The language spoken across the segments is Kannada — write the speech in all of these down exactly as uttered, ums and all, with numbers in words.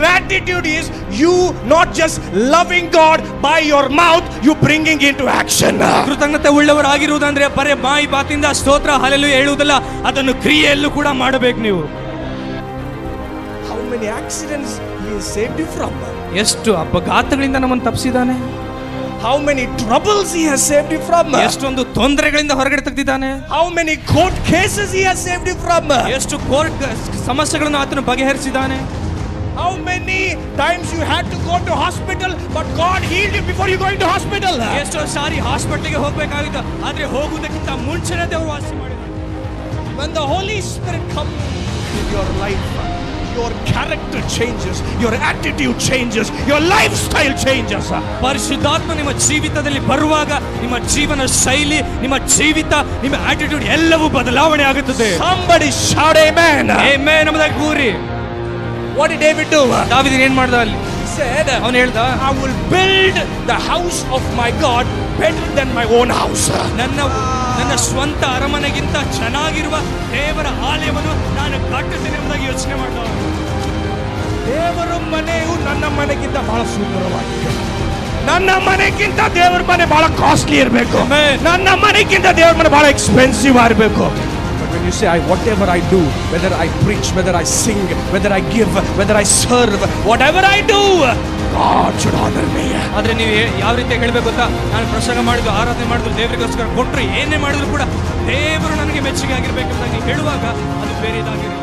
your attitude is you not just loving God by your mouth, you bringing into action. ಕೃತಜ್ಞತೆ ಉಳ್ಳವರಾಗಿರುವುದಂದ್ರೆ ಬರೇ ಬಾಯಿ ಮಾತಿಂದ ಸ್ತೋತ್ರ ಹಲ್ಲೆಲೂಯಾ ಹೇಳುವುದಲ್ಲ, ಅದನ್ನು ಕ್ರಿಯೆಯಲ್ಲೂ ಕೂಡ ಮಾಡಬೇಕು ನೀವು. How many accidents he has saved you from? ಎಷ್ಟು ಅಪಘಾತಗಳಿಂದ ನಮ್ಮನ್ನು ತಪ್ಪಿಸಿದ್ದಾನೆ. How many troubles he has saved you from? ಎಷ್ಟೊಂದು ತೊಂದರೆಗಳಿಂದ ಹೊರಗಡೆ ತೆಗೆದಿದ್ದಾನೆ. How many court cases he has saved you from? ಎಷ್ಟು ಕೋರ್ಟ್ ಸಮಸ್ಯೆಗಳನ್ನು ಆತನು ಬಗೆಹರಿಸಿದ್ದಾನೆ. How many times you had to go to hospital but God healed you before you going to hospital? ಎಷ್ಟೋ ಸಾರಿ ಹಾಸ್ಪಿಟಲ್ಗೆ ಹೋಗಬೇಕಾಗಿತ್ತು, ಆದ್ರೆ ಹೋಗುವುದಕ್ಕಿಂತ ಮುಂಚೆನೇ ದೇವರು ವಾಸಿ ಮಾಡಿದ್ದಾನೆ. When the Holy Spirit comes in your life, your character changes, your attitude changes, your lifestyle changes. ಪರಿಶುದ್ಧಾತ್ಮ ನಿಮ್ಮ ಜೀವಿತದಲ್ಲಿ ಬರುವಾಗ ನಿಮ್ಮ ಜೀವನ ಶೈಲಿ, ನಿಮ್ಮ ಜೀವಿತ, ನಿಮ್ಮ ಆಟಿಟ್ಯೂಡ್ ಎಲ್ಲವೂ ಬದಲಾವಣೆ ಆಗುತ್ತದೆ. Somebody shout amen. ಆಮೆನ್ ಎಂಬುದಾಗಿ ಕೂರಿ. What did David do? ದಾವೀದನು ಏನು ಮಾಡ್ದ ಅಲ್ಲಿ? He said, ಅವನು ಹೇಳ್ದ, I will build the house of my God better than my own house. ನನ್ನ ನನ್ನ ಸ್ವಂತ ಅರಮನೆಗಿಂತ ಚೆನ್ನಾಗಿರುವ ದೇವರ ಆಲಯವನ್ನು ನಾನು ಕಟ್ಟುತ್ತೇನೆ ಎಂಬುದಾಗಿ ಯೋಚನೆ ಮಾಡಿದ. ದೇವರ ಮನೆಯು ನನ್ನ ಮನೆಗಿಂತ ಬಹಳ ಸುಂದರವಾಗಿದೆ. ನನ್ನ ಮನೆಗಿಂತ ದೇವರ ಮನೆ ಬಹಳ ಕಾಸ್ಟ್ಲಿ ಇರಬೇಕು. ನನ್ನ ಮನೆಗಿಂತ ದೇವರ ಮನೆ ಬಹಳ ಎಕ್ಸ್ಪೆನ್ಸಿವ್ ಆಗಿರಬೇಕು. When you say I, whatever I do, whether I preach, whether I sing, whether I give, whether I serve, whatever I do, God should honor me. ಆದ್ರೆ ನೀವು ಯಾವ ರೀತಿ ಹೇಳಬೇಕು ಗೊತ್ತಾ? ನಾನು ಪ್ರಸಂಗ ಮಾಡಿದ್ರು, ಆರಾಧನೆ ಮಾಡಿದ್ರು, ದೇವರಿಗೋಸ್ಕರ ಕೊಟ್ಟರು, ಏನೇ ಮಾಡಿದ್ರು ಕೂಡ ದೇವರು ನನಗೆ ಮೆಚ್ಚುಗೆ ಆಗಿರ್ಬೇಕು ಅಂತ ನೀವು ಹೇಳುವಾಗ ಅದು ಬೇರೆದಾಗಿರುತ್ತೆ.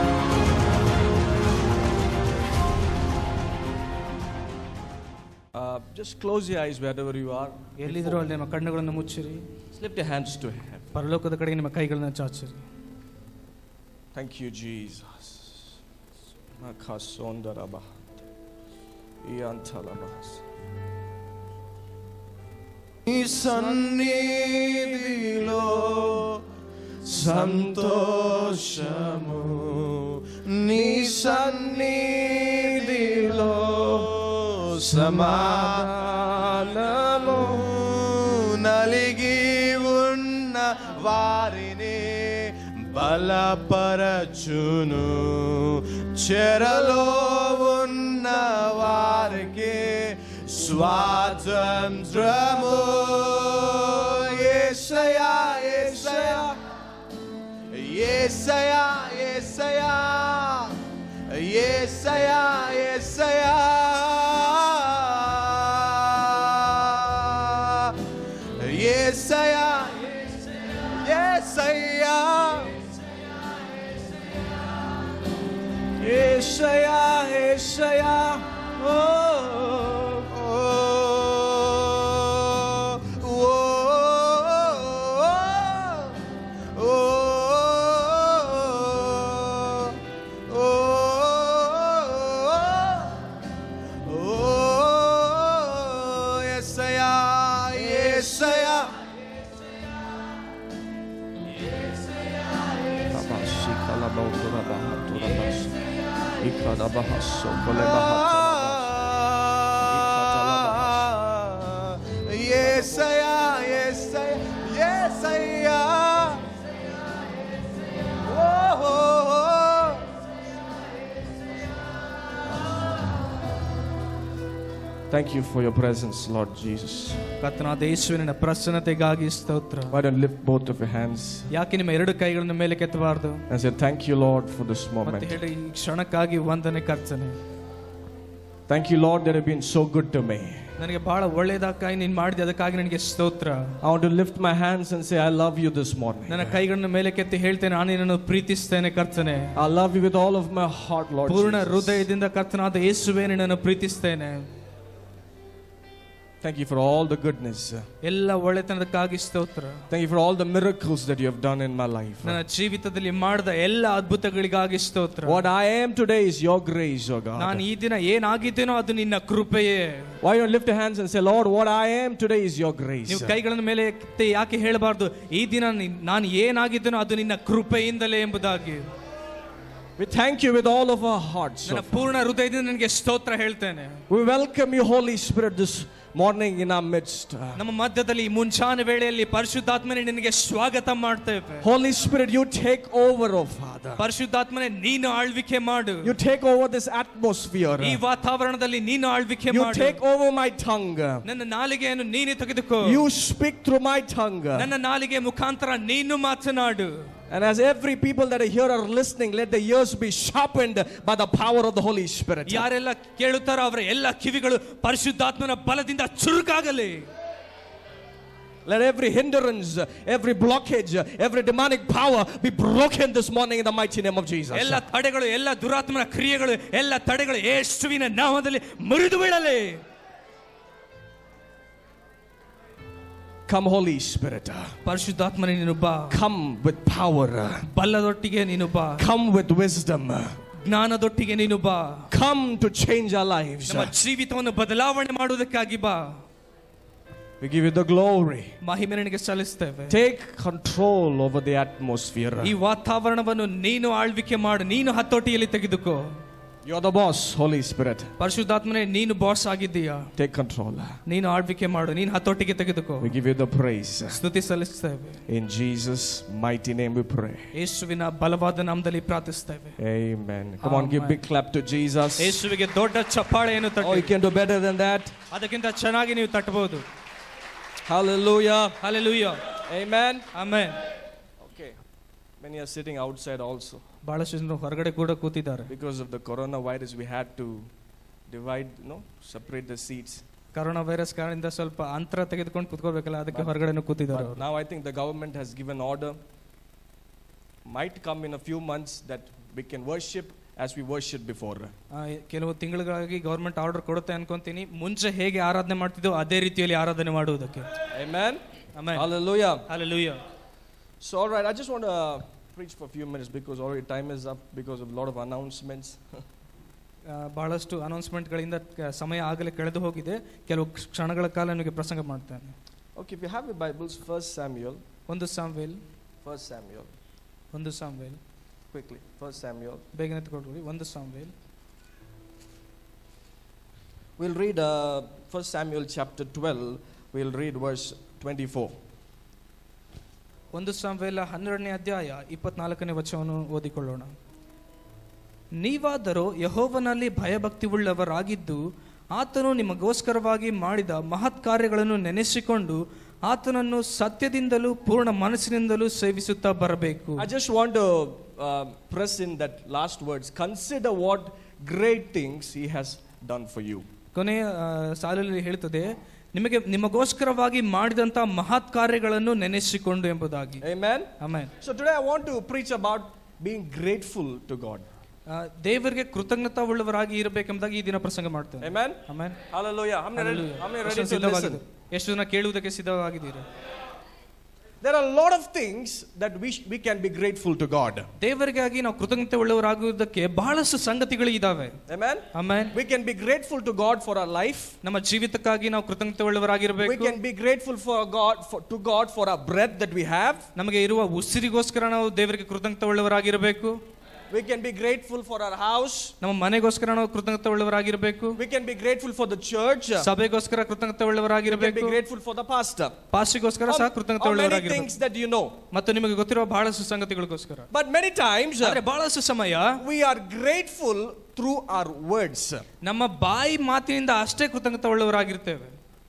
Uh, just close your eyes wherever you are. ಎಲ್ಲಿದ್ರು ಅಲ್ಲಿ ನಿಮ್ಮ ಕಣ್ಣುಗಳನ್ನು ಮುಚ್ಚಿರಿ. Lift your hands to heaven. ಪರಲೋಕದ ಕಡೆಗೆ ನಿಮ್ಮ ಕೈಗಳನ್ನು ಚಾಚಿರಿ. Thank you, Jesus. Makasondarabah. Iyantalabas. Ni sannidhilo santoshamu, ni sannidhilo సమాధానము, నలిగి ఉన్న వారిని బలపరచును, చెరలో ఉన్న వారికి స్వాతంత్రము. యేసయ్యా యేసయ్యా యేసయ్యా యేసయ్యా యేసయ్యా యేసయ్యా Yesaya, Yesaya, Yesaya, Yesaya, oh, oh, oh, oh, oh, oh, Yesaya, Yesaya. Yesaya, Yesaya, Yesaya. Oh, oh, oh. Thank you for your presence, Lord Jesus. ಕರ್ತನಾದ ಯೇಸುವಿನ ಪ್ರಸನ್ನತೆಗಾಗಿ ಸ್ತೋತ್ರ. Why don't lift both of your hands? ಯಾಕೆ ನಿಮ್ಮ ಎರಡು ಕೈಗಳನ್ನು ಮೇಲೆ ಕೆತ್ತಬಾರದು? And say thank you, Lord, for this moment. ಮತ್ತೆ ಹೇಳಿ, ಈ ಕ್ಷಣಕ್ಕಾಗಿ ವಂದನೆ ಕರ್ತನೆ. Thank you, Lord, that have been so good to me. ನನಗೆ ಬಹಳ ಒಳ್ಳೆಯದಕ್ಕಾಗಿ ನೀನು ಮಾಡಿದೆ, ಅದಕ್ಕಾಗಿ ನನಗೆ ಸ್ತೋತ್ರ. I want to lift my hands and say I love you this morning. ನನ್ನ ಕೈಗಳನ್ನು ಮೇಲೆ ಕೆತ್ತಿ ಹೇಳ್ತೇನೆ, ನಾನು ನಿನ್ನನ್ನು ಪ್ರೀತಿಸ್ತೇನೆ ಕರ್ತನೆ. I love you with all of my heart, Lord Jesus. ಪೂರ್ಣ ಹೃದಯದಿಂದ ಕರ್ತನಾದ ಯೇಸುವೇ ನಿನ್ನನ್ನು ಪ್ರೀತಿಸ್ತೇನೆ. Thank you for all the goodness. ಎಲ್ಲ ಒಳ್ಳೆತನಕ್ಕಾಗಿ ಸ್ತೋತ್ರ. Thank you for all the miracles that you have done in my life. ನನ್ನ ಜೀವಿತದಲ್ಲಿ ಮಾಡಿದ ಎಲ್ಲ ಅದ್ಭುತಗಳಿಗಾಗಿ ಸ್ತೋತ್ರ. What I am today is your grace, oh God. ನಾನು ಈ ದಿನ ಏನಾಗಿದ್ದೇನೋ ಅದು ನಿನ್ನ ಕೃಪೆಯೇ. Why don't you lift your hands and say, Lord, what I am today is your grace. ನೀವು ಕೈಗಳನ್ನು ಮೇಲೆ ಎತ್ತಿ ಯಾಕೆ ಹೇಳಬಾರದು, ಈ ದಿನ ನಾನು ಏನಾಗಿದ್ದೇನೋ ಅದು ನಿನ್ನ ಕೃಪೆಯಿಂದಲೇ ಎಂಬುದಾಗಿ. We thank you with all of our hearts. ನನ್ನ ಪೂರ್ಣ ಹೃದಯದಿಂದ ನಿನಗೆ ಸ್ತೋತ್ರ ಹೇಳ್ತೇನೆ. We welcome you, Holy Spirit, this morning in our midst. ನಮ್ಮ ಮಧ್ಯದಲ್ಲಿ ಮುಂಚಾನ ವೇಳೆಯಲ್ಲಿ ಪರಿಶುದ್ಧಾತ್ಮನೇ ನಿನಗೆ ಸ್ವಾಗತ ಮಾಡ್ತೇವೆ. Holy Spirit, you take over, oh Father. ಪರಿಶುದ್ಧಾತ್ಮನೇ ನೀನು ಆಳ್ವಿಕೆ ಮಾಡು. You take over this atmosphere. ಈ ವಾತಾವರಣದಲ್ಲಿ ನೀನು ಆಳ್ವಿಕೆ You ಮಾಡು. take over my tongue. ನನ್ನ ನಾಲಿಗೆಯನ್ನು ನೀನೇ ತೆಗೆದುಕೋ. You speak through my tongue. ನನ್ನ ನಾಲಿಗೆ ಮುಖಾಂತರ ನೀನು ಮಾತನಾಡು. And as every people that are here are listening, let the ears be sharpened by the power of the Holy Spirit. ಯಾರೆಲ್ಲ ಕೇಳುತ್ತಾರೋ ಅವರ ಎಲ್ಲ ಕಿವಿಗಳು ಪರಿಶುದ್ಧಾತ್ಮನ ಬಲದಿಂದ ಚುರುಕಾಗಲಿ. Let every hindrance, every blockage, every demonic power be broken this morning in the mighty name of Jesus. ಎಲ್ಲ ತಡೆಗಳು, ಎಲ್ಲ ದುರಾತ್ಮನ ಕ್ರಿಯೆಗಳು, ಎಲ್ಲ ತಡೆಗಳು ಯೇಸುವಿನ ನಾಮದಲ್ಲಿ ಮುರಿದು ಬೀಳಲಿ. Come, Holy Spirit. ಪರಿಶುದ್ಧಾತ್ಮನೇ ನೀನು ಬಾ. Come with power. ಬಲದೊಟ್ಟಿಗೆ ನೀನು ಬಾ. Come with wisdom. ಜ್ಞಾನದೊಟ್ಟಿಗೆ ನೀನು ಬಾ. Come to change our lives. ನಮ್ಮ ಜೀವಿತವನ್ನು ಬದಲಾವಣೆ ಮಾಡುವುದಕ್ಕಾಗಿ ಬಾ. We give you the glory. ಮಹಿಮೆ ನಿನಗೆ ಸಲ್ಲಿಸ್ತೇವೆ. Take control over the atmosphere. ಈ ವಾತಾವರಣವನ್ನು ನೀನು ಆಳ್ವಿಕೆ ಮಾಡು. ನೀನು ಹತೋಟಿಯಲ್ಲಿ ತೆಗೆದುಕೋ. You are the boss, Holy Spirit. ಪರಿಶುದ್ಧಾತ್ಮನೇ ನೀನು ಬಾಸ್ ಆಗಿದ್ದೀಯಾ. Take control. ನೀನು ಆಳ್ವಿಕೆ ಮಾಡು. ನೀನು ಹತೋಟಿಗೆ ತೆಗೆದುಕೋ. We give you the praise. ಸ್ತುತಿ ಸಲ್ಲಿಸ್ತೇವೆ. In Jesus' mighty name we pray. ಯೇಸುವಿನ ಬಲವಾದ ನಾಮದಲ್ಲಿ ಪ್ರಾರ್ಥಿಸ್ತೇವೆ. Amen. Come on, give big clap to Jesus. ಯೇಸುವಿಗೆ ದೊಡ್ಡ ಚಪ್ಪಾಳೆಯನ್ನು Oh, you ತಟ್ಟಿ. can do better than that. ಅದಕ್ಕಿಂತ ಚೆನ್ನಾಗಿ ನೀವು ತಟ್ಟಬಹುದು. Hallelujah. Hallelujah. Amen. Amen. Okay. Many are sitting outside also. ಬಹಳಷ್ಟು ಜನರು ಹೊರಗಡೆ ಕೂಡ ಕೂತಿದ್ದಾರೆ. Because of the coronavirus, we had to divide, you know, separate the seats. Corona virus ಕಾರಣದಿಂದ ಸ್ವಲ್ಪ ಅಂತರ ತೆಗೆದುಕೊಂಡು ಕೂತ್ಕೋಬೇಕಲ್ಲ, ಅದಕ್ಕೆ ಹೊರಗಡೆನೂ ಕೂತಿದ್ದಾರೆ ಅವರು. Now I think the government has given order. Might come in a few months that we can worship as we worshiped before. ಕೆಲವು ತಿಂಗಳಿಗಾಗಿ ಗವರ್ಮೆಂಟ್ ಆರ್ಡರ್ ಕೊಡುತ್ತೆ ಅನ್ಕೊಂತೀನಿ. ಮುಂಚೆ ಹೇಗೆ ಆರಾಧನೆ ಮಾಡ್ತಿದ್ದೋ ಅದೇ ರೀತಿಯಲ್ಲಿ ಆರಾಧನೆ ಮಾಡುವುದಕ್ಕೆ. Amen. Amen. Hallelujah. Hallelujah. So all right, I just want to uh, preach for a few minutes because already time is up because of a lot of announcements. ಬಹಳಷ್ಟು ಅನೌನ್ಸ್ಮೆಂಟ್ಗಳಿಂದ ಸಮಯ ಆಗಲೇ ಕಳೆದು ಹೋಗಿದೆ. ಕೆಲವು ಕ್ಷಣಗಳ ಕಾಲ ನಿಮಗೆ ಪ್ರಸಂಗ ಮಾಡ್ತೇನೆ. Okay, if you have your Bibles, First Samuel. ಒಂದು ಸಾಮ್ವೇಲ್. First Samuel. ಒಂದು ಸಾಮ್ವೇಲ್. Quickly, First Samuel. ಬೇಗನೆ ತಗೊಳ್ಳಿ. ಒಂದು ಸಾಮ್ವೇಲ್. We'll read uh, First Samuel chapter twelve. We'll read verse twenty-four. ಒಂದು ಸಾಮ್ವೇಲ ಹನ್ನೆರಡನೇ ಅಧ್ಯಾಯ ಇಪ್ಪತ್ನಾಲ್ಕನೇ ವಚನವನ್ನು ಓದಿಕೊಳ್ಳೋಣ. ನೀವಾದರೂ ಯೆಹೋವನಲ್ಲಿ ಭಯಭಕ್ತಿಯುಳ್ಳವರಾಗಿದ್ದು ಆತನು ನಿಮಗೋಸ್ಕರವಾಗಿ ಮಾಡಿದ ಮಹತ್ ಕಾರ್ಯಗಳನ್ನು ನೆನೆಸಿಕೊಂಡು ಆತನನ್ನು ಸತ್ಯದಿಂದಲೂ ಪೂರ್ಣ ಮನಸ್ಸಿನಿಂದಲೂ ಸೇವಿಸುತ್ತಾ ಬರಬೇಕು. I just want to uh, press in that last words. Consider what great things he has done for you. ಕೊನೆಯ ಸಾಲಲ್ಲಿ ಹೇಳ್ತದೆ, ನಿಮಗೆ ನಿಮಗೋಸ್ಕರವಾಗಿ ಮಾಡಿದಂತ ಮಹತ್ ಕಾರ್ಯಗಳನ್ನು ನೆನೆಸಿಕೊಂಡು ಎಂಬುದಾಗಿ. Amen. Amen. So today I want to preach about being grateful to God. ದೇವರಿಗೆ ಕೃತಜ್ಞತಾ ಉಳ್ಳವರಾಗಿ ಇರಬೇಕೆಂಬುದಾಗಿ ಈ ದಿನ ಪ್ರಸಂಗ ಮಾಡ್ತೇನೆ. Amen. Amen. Hallelujah. How many ready, how many ready to listen? ಎಷ್ಟು ಜನ ಕೇಳುವುದಕ್ಕೆ ಸಿದ್ಧವಾಗಿದ್ದೀರಾ? There are a lot of things that we we can be grateful to God. ದೇವರಿಗಾಗಿ ನಾವು ಕೃತಜ್ಞತೆ ಉಳ್ಳವರಾಗುವುದಕ್ಕೆ ಬಹಳಷ್ಟು ಸಂಗತಿಗಳು ಇದ್ದಾವೆ. Amen. Amen. We can be grateful to God for our life. ನಮ್ಮ ಜೀವಿತಕ್ಕಾಗಿ ನಾವು ಕೃತಜ್ಞತೆ ಉಳ್ಳವರಾಗಿರಬೇಕು. We can be grateful for God for, to God for our breath that we have. ನಮಗೆ ಇರುವ ಉಸಿರಿಗೋಸ್ಕರ ನಾವು ದೇವರಿಗೆ ಕೃತಜ್ಞತೆ ಉಳ್ಳವರಾಗಿರಬೇಕು. We can be grateful for our house. ನಮ್ಮ ಮನೆಗೋಸ್ಕರ ನಾವು ಕೃತಜ್ಞತೆ ಉಳ್ಳವರಾಗಿರಬೇಕು. We can be grateful for the church. ಸಭೆಗೋಸ್ಕರ ಕೃತಜ್ಞತೆ ಉಳ್ಳವರಾಗಿರಬೇಕು. We can be grateful for the pastor. ಪಾಸ್ಟರ್ಗೋಸ್ಕರ ಸಹ ಕೃತಜ್ಞತೆ ಉಳ್ಳವರಾಗಿರಬೇಕು. Many things that you know. ಮತ್ತು ನಿಮಗೆ ಗೊತ್ತಿರುವ ಬಹಳಷ್ಟು ಸಂಗತಿಗಳಿಗೋಸ್ಕರ. But many times ಆದರೆ ಬಹಳಷ್ಟು ಸಮಯ we are grateful through our words. ನಮ್ಮ ಬಾಯಿ ಮಾತಿನಿಂದ ಅಷ್ಟೇ ಕೃತಜ್ಞತೆ ಉಳ್ಳವರಾಗಿರ್ತೇವೆ.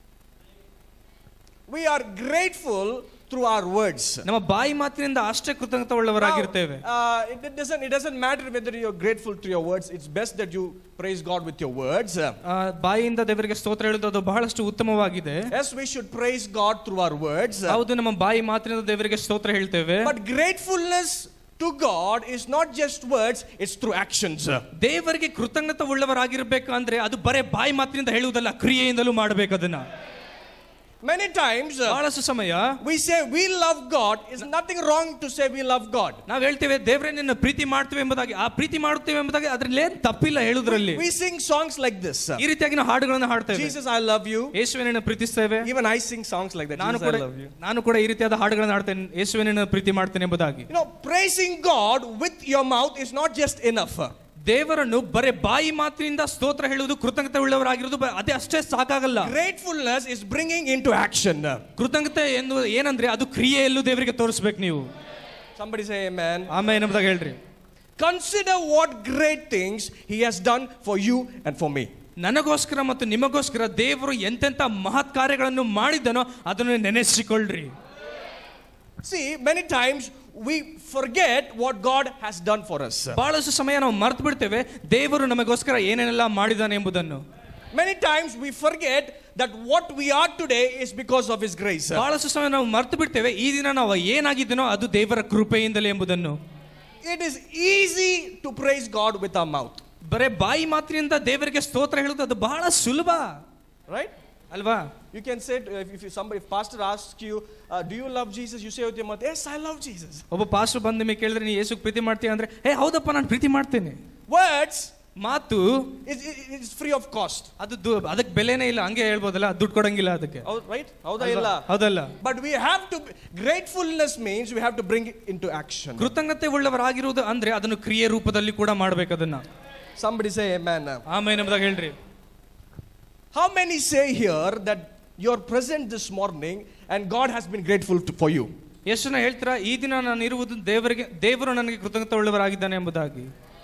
We are grateful through our words. ನಮ್ಮ ಬಾಯಿ ಮಾತಿನಿಂದ ಅಷ್ಟೇ ಕೃತಜ್ಞತೆ ಉಳ್ಳವರಾಗಿರ್ತೇವೆ. It doesn't it doesn't matter whether you're grateful to your words. It's best that you praise God with your words. ಬಾಯಿಯಿಂದ ದೇವರಿಗೆ ಸ್ತೋತ್ರ ಹೇಳುವುದು ಅದು ಬಹಳಷ್ಟು ಉತ್ತಮವಾಗಿದೆ. Yes, we should praise God through our words. ಹೌದು, ನಮ್ಮ ಬಾಯಿ ಮಾತಿನಿಂದ ದೇವರಿಗೆ ಸ್ತೋತ್ರ ಹೇಳ್ತೇವೆ. But gratefulness to God is not just words, it's through actions. ದೇವರಿಗೆ ಕೃತಜ್ಞತೆ ಉಳ್ಳವರಾಗಿರಬೇಕು ಅಂದ್ರೆ ಅದು ಬರೇ ಬಾಯಿ ಮಾತಿನಿಂದ ಹೇಳುವುದಲ್ಲ, ಕ್ರಿಯೆಯಿಂದಲೂ ಮಾಡಬೇಕು ಅದನ್ನ. Many times ಬಹಳಷ್ಟು ಸಮಯ we say we love God. Is nothing wrong to say we love God. ನಾವು ಹೇಳ್ತೇವೆ ದೇವರೇ ನಿನ್ನ ಪ್ರೀತಿ ಮಾಡ್ತೇವೆ ಎಂಬುದಾಗಿ, ಆ ಪ್ರೀತಿ ಮಾಡುತ್ತೇವೆ ಎಂಬುದಾಗಿ ಅದರಲ್ಲಿ ಏನು ತಪ್ಪಿಲ್ಲ ಹೇಳುವುದರಲ್ಲಿ. We sing songs like this. ಈ ರೀತಿಯಾಗಿ ನಾವು ಹಾಡುಗಳನ್ನು ಹಾಡ್ತೇವೆ. Jesus, I love you. ಯೇಸುವೇ ನಿನ್ನನ್ನು ಪ್ರೀತಿಸುತ್ತೇವೆ. Even I sing songs like that. ನಾನು ಕೂಡ ನಾನು ಕೂಡ ಈ ರೀತಿಯಾದ ಹಾಡುಗಳನ್ನು ಹಾಡ್ತೇನೆ, ಯೇಸುವೇ ನಿನ್ನನ್ನು ಪ್ರೀತಿ ಮಾಡ್ತೇನೆ ಎಂಬುದಾಗಿ. You know, praising God with your mouth is not just enough. ದೇವರನ್ನು ಬರೇ ಬಾಯಿ ಮಾತಿನಿಂದ ಸ್ತೋತ್ರ ಹೇಳುವುದು ಕೃತಜ್ಞತೆ ಉಳ್ಳವರಾಗಿರೋದು ಅದೇ ಅಷ್ಟೇ ಸಾಕಾಗಲ್ಲ. Gratefulness is bringing into action. ಕೃತಜ್ಞತೆ ಎಂದು ಏನಂದ್ರೆ ಅದು ಕ್ರಿಯೆಯಲ್ಲೂ ದೇವರಿಗೆ ತೋರಿಸಬೇಕು ನೀವು. Somebody say amen. ಆಮೆನ್ ಎಂಬುದಾಗಿ ಹೇಳ್ರಿ. Consider what great things he has done for you and for me. ನನಗೋಸ್ಕರ ಮತ್ತು ನಿಮಗೋಸ್ಕರ ದೇವರು ಎಂತೆಂತ ಮಹತ್ ಕಾರ್ಯಗಳನ್ನು ಮಾಡಿದನೋ ಅದನ್ನು ನೆನೆಸಿಕೊಳ್ಳ್ರಿ. See, many times we forget what God has done for us. ಬಹಳಷ್ಟು ಸಮಯ ನಾವು ಮರೆತು ಬಿಡ್ತೇವೆ ದೇವರು ನಮಗೋಸ್ಕರ ಏನೇನೆಲ್ಲ ಮಾಡಿದಾನೆ ಎಂಬುದನ್ನು. Many times we forget that what we are today is because of his grace. ಬಹಳಷ್ಟು ಸಮಯ ನಾವು ಮರೆತು ಬಿಡ್ತೇವೆ ಈ ದಿನ ನಾವು ಏನಾಗಿದ್ದೇನೋ ಅದು ದೇವರ ಕೃಪೆಯಿಂದಲೇ ಎಂಬುದನ್ನು. It is easy to praise God with our mouth. ಬರೇ ಬಾಯಿ ಮಾತಿನಿಂದ ದೇವರಿಗೆ ಸ್ತೋತ್ರ ಹೇಳುವುದು ಅದು ಬಹಳ ಸುಲಭ, right? ಅಲ್ವಾ? You can say if, if somebody if pastor asks you uh, do you love Jesus, you say with your mouth, yes I love Jesus. ಒಬ್ಬ ಪಾಸ್ಟರ್ ಬಂದ ಮೇಲೆ ಕೇಳಿದ್ರೆ ನೀ ಯೇಸುಗೆ ಪ್ರೀತಿ ಮಾಡ್ತೀಯ ಅಂದ್ರೆ ಹೇ ಹೌದಪ್ಪ ನಾನು ಪ್ರೀತಿ ಮಾಡ್ತೇನೆ. Words, ಮಾತು is free of cost. ಅದು ಅದಕ್ಕೆ ಬೆಲೆನೇ ಇಲ್ಲ, ಹಂಗೆ ಹೇಳ್ಬೋದಲ್ಲ, ದುಡ್ಡು ಕೊಡಂಗಿಲ್ಲ ಅದಕ್ಕೆ, right? ಹೌದಾ ಇಲ್ಲ? ಹೌದಲ್ಲ? But we have to, gratefulness means we have to bring it into action. ಕೃತಜ್ಞತೆ ಉಳ್ಳವರಾಗಿರುವುದು ಅಂದ್ರೆ ಅದನ್ನು ಕ್ರಿಯೆ ರೂಪದಲ್ಲಿ ಕೂಡ ಮಾಡಬೇಕು ಅದನ್ನ. Somebody say amen. ಆಮೆನ್ ಎಂಬುದಾಗಿ ಹೇಳ್ರಿ. How many say here that you're present this morning and God has been grateful to, for you? ಎಷ್ಟು ಜನ ಹೇಳ್ತೀರಾ ಈ ದಿನ ನಾನು ಇರುವುದು ದೇವರಿಗೆ ದೇವರು ನನಗೆ ಕೃತಜ್ಞತೆ ಉಳ್ಳವರಾಗಿದ್ದಾನೆ ಎಂಬುದಾಗಿ?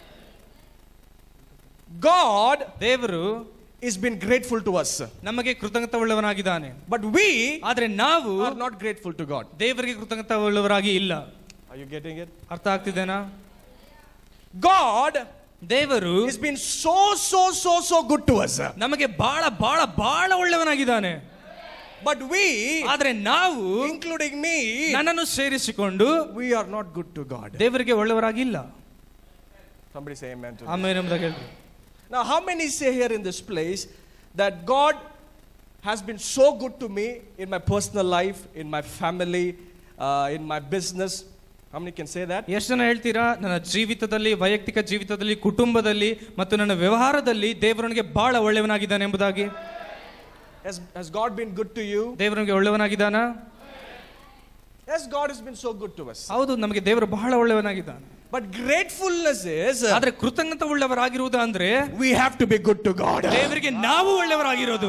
God, ದೇವರು is been grateful to us. ನಮಗೆ ಕೃತಜ್ಞತೆ ಉಳ್ಳವನಾಗಿದ್ದಾನೆ. But we ಆದ್ರೆ ನಾವು are not grateful to God. ದೇವರಿಗೆ ಕೃತಜ್ಞತೆ ಉಳ್ಳವರಾಗಿ ಇಲ್ಲ. Are you getting it? ಅರ್ಥ ಆಗ್ತಿದೆನಾ? God, ದೇವರು has been so so so so good to us. ನಮಗೆ ಬಹಳ ಬಹಳ ಬಹಳ ಒಳ್ಳೆಯವನಾಗಿದ್ದಾನೆ. But we, ಆದ್ರೆ ನಾವು, including me, ನನ್ನನ್ನು ಸೇರಿಸಿಕೊಂಡು we are not good to God. ದೇವರಿಗೆ ಒಳ್ಳೆಯವರಾಗಿಲ್ಲ. Somebody say amen to that. Amen ಎಂಬುದಾಗಿ ಹೇಳ್ರಿ. Now how many say here in this place that God has been so good to me in my personal life, in my family, uh, in my business? How many can say that? ಎಷ್ಟು ಜನ ಹೇಳ್ತೀರಾ ನನ್ನ ಜೀವಿತದಲ್ಲಿ, ವೈಯಕ್ತಿಕ ಜೀವಿತದಲ್ಲಿ, ಕುಟುಂಬದಲ್ಲಿ ಮತ್ತು ನನ್ನ ವ್ಯವಹಾರದಲ್ಲಿ ದೇವರನಿಗೆ ಬಹಳ ಒಳ್ಳೆಯವನಾಗಿದ್ದಾನೆ ಎಂಬುದಾಗಿ? Has, has God been good to you? ದೇವರನಿಗೆ ಒಳ್ಳೆಯವನಾಗಿದ್ದಾನಾ? Yes, God has been so good to us. ಹೌದು, ನಮಗೆ ದೇವರು ಬಹಳ ಒಳ್ಳೆಯವನಾಗಿದ್ದಾನೆ. But gratefulness is, ಆದ್ರೆ ಕೃತಜ್ಞತೆ ಉಳ್ಳವರಾಗಿರುವುದು ಅಂದ್ರೆ we have to be good to God. ದೇವರಿಗೆ ನಾವು ಒಳ್ಳೆಯವರಾಗಿರೋದು.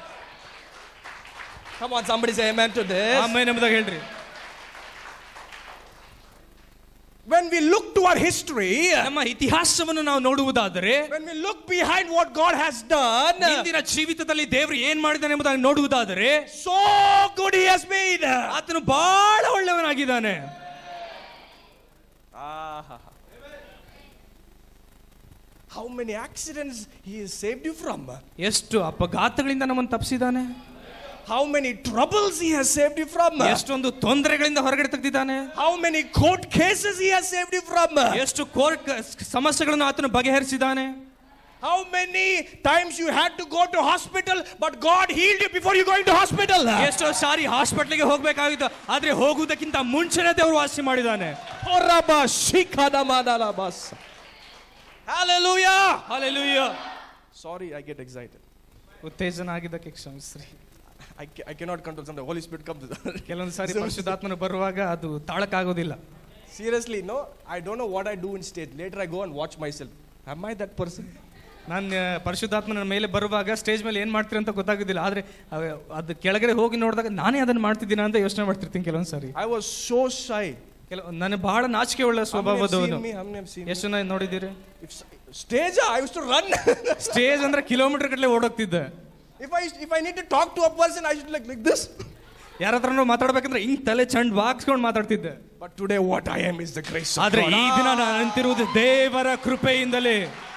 Come on, somebody say amen to this. Amen ಎಂಬುದಾಗಿ ಹೇಳ್ರಿ. When we look to our history, ನಮ್ಮ ಇತಿಹಾಸವನ್ನು ನಾವು ನೋಡುವುದಾದರೆ, when we look behind what God has done, ಹಿಂದಿನ ಜೀವಿತದಲ್ಲಿ ದೇವರು ಏನ್ ಮಾಡಿದಾನೆ ಎಂಬುದಾಗಿ ನೋಡುವುದಾದರೆ, so good he has been. ಆತನು ಬಹಳ ಒಳ್ಳೆಯವನಾಗಿದ್ದಾನೆ. Ah. How many accidents he has saved you from? ಎಷ್ಟು ಅಪಘಾತಗಳಿಂದ ನಮ್ಮನ್ನು ತಪ್ಪಿಸಿದ್ದಾನೆ. How many troubles he has saved you from? ಎಷ್ಟೊಂದು ತೊಂದರೆಗಳಿಂದ ಹೊರಗಡೆ ತೆಗೆದಿದ್ದಾನೆ. How many court cases he has saved you from? ಎಷ್ಟು ಕೋರ್ಟ್ ಸಮಸ್ಯೆಗಳನ್ನು ಆತನು ಬಗೆಹರಿಸಿದ್ದಾನೆ. How many times you had to go to hospital but God healed you before you go into hospital? ಎಷ್ಟೋ ಸಾರಿ ಹಾಸ್ಪಿಟಲ್ಗೆ ಹೋಗಬೇಕಾಗಿತ್ತು, ಆದ್ರೆ ಹೋಗುವುದಕ್ಕಿಂತ ಮುಂಚೆನೇ ದೇವರು ವಾಸಿ ಮಾಡಿದ್ದಾನೆ. Hallelujah. Hallelujah. Sorry, I get excited. ಉತ್ತೇಜನ ಆಗಿದ್ದಕ್ಕೆ ಕ್ಷಮಿಸ್ರಿ. I, I cannot control. Sometimes the Holy Spirit comes. ಕೆಲವೊಂದು ಸಾರಿ ಪರಿಶುದ್ಧಾತ್ಮನು ಬರುವಾಗ ಅದು ತಾಳಕ್ಕಾಗೋದಿಲ್ಲ. Seriously, no, I don't know what I do in stage. Later I go and watch myself. Am I that person? ನಾನು ಪರಿಶುದ್ಧಾತ್ಮನ ಮೇಲೆ ಬರುವಾಗ ಸ್ಟೇಜ್ ಮೇಲೆ ಏನು ಮಾಡ್ತೀರಿ ಅಂತ ಗೊತ್ತಾಗೋದಿಲ್ಲ, ಆದರೆ ಅದು ಕೆಳಗಡೆ ಹೋಗಿ ನೋಡಿದಾಗ ನಾನೇ ಅದನ್ನು ಮಾಡ್ತಿದ್ದೀನ ಅಂತ ಯೋಚನೆ ಮಾಡ್ತಿರ್ತೀನಿ ಕೆಲವೊಂದು ಸಾರಿ. I was so shy. ಕೆಲವು ನನಗೆ ಬಹಳ ನಾಚಿಕೆ ಉಳ್ಳ ಸ್ವಭಾವದವನು. ಎಷ್ಟು ಜನ ನೋಡಿದ್ದೀರಿ? Stage I used to run. Stage ಅಂದ್ರೆ ಕಿಲೋಮೀಟರ್ ಗಟ್ಟಲೆ ಓಡೋಗ್ತಿದ್ದೆ. If I if I need to talk to a person, I should like like this. ಯಾರ ಹತ್ರನೂ ಮಾತಾಡ್ಬೇಕಂದ್ರೆ ಹಿಂಗ್ ತಲೆ ಚಂಡ್ ಬಾಗ್ಸ್ಕೊಂಡು ಮಾತಾಡ್ತಿದ್ದೆ. But today what I am is the grace of God. ಆದ್ರೆ ಈ ದಿನ ನಾನು ಅಂತಿರುವುದು ದೇವರ ಕೃಪೆಯಿಂದಲೇ.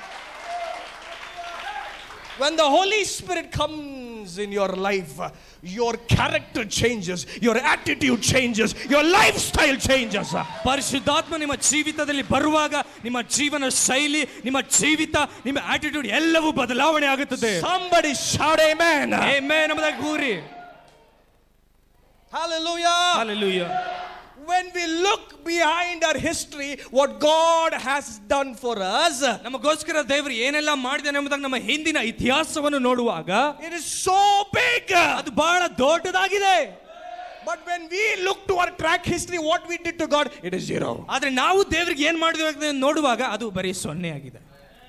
When the Holy Spirit comes in your life, your character changes, your attitude changes, your lifestyle changes. ಪರಿಶುದ್ಧಾತ್ಮ ನಿಮ್ಮ ಜೀವಿತದಲ್ಲಿ ಬರುವಾಗ ನಿಮ್ಮ ಜೀವನ ಶೈಲಿ, ನಿಮ್ಮ ಜೀವಿತ, ನಿಮ್ಮ ಆಟಿಟ್ಯೂಡ್ ಎಲ್ಲವೂ ಬದಲಾವಣೆ ಆಗುತ್ತದೆ. Somebody shout amen. ಆಮೆನ್ ಎಂಬುದಾಗಿ ಕೂರಿ. Hallelujah. Hallelujah. When we look behind our history, what God has done for us, ನಮಗೋಸ್ಕರ ದೇವರು ಏನೆಲ್ಲ ಮಾಡಿದಾನೆ ಎಂಬುದಾಗಿ ನಮ್ಮ ಹಿಂದಿನ ಇತಿಹಾಸವನ್ನು ನೋಡುವಾಗ, it is so big. ಅದು ಬಹಳ ದೊಡ್ಡದಾಗಿದೆ. But when we look to our track history, what we did to God, it is zero. ಆದ್ರೆ ನಾವು ದೇವರಿಗೆ ಏನ್ ಮಾಡಿದ್ವಿ ನೋಡುವಾಗ ಅದು ಬರೀ ಸೊನ್ನೆ ಆಗಿದೆ.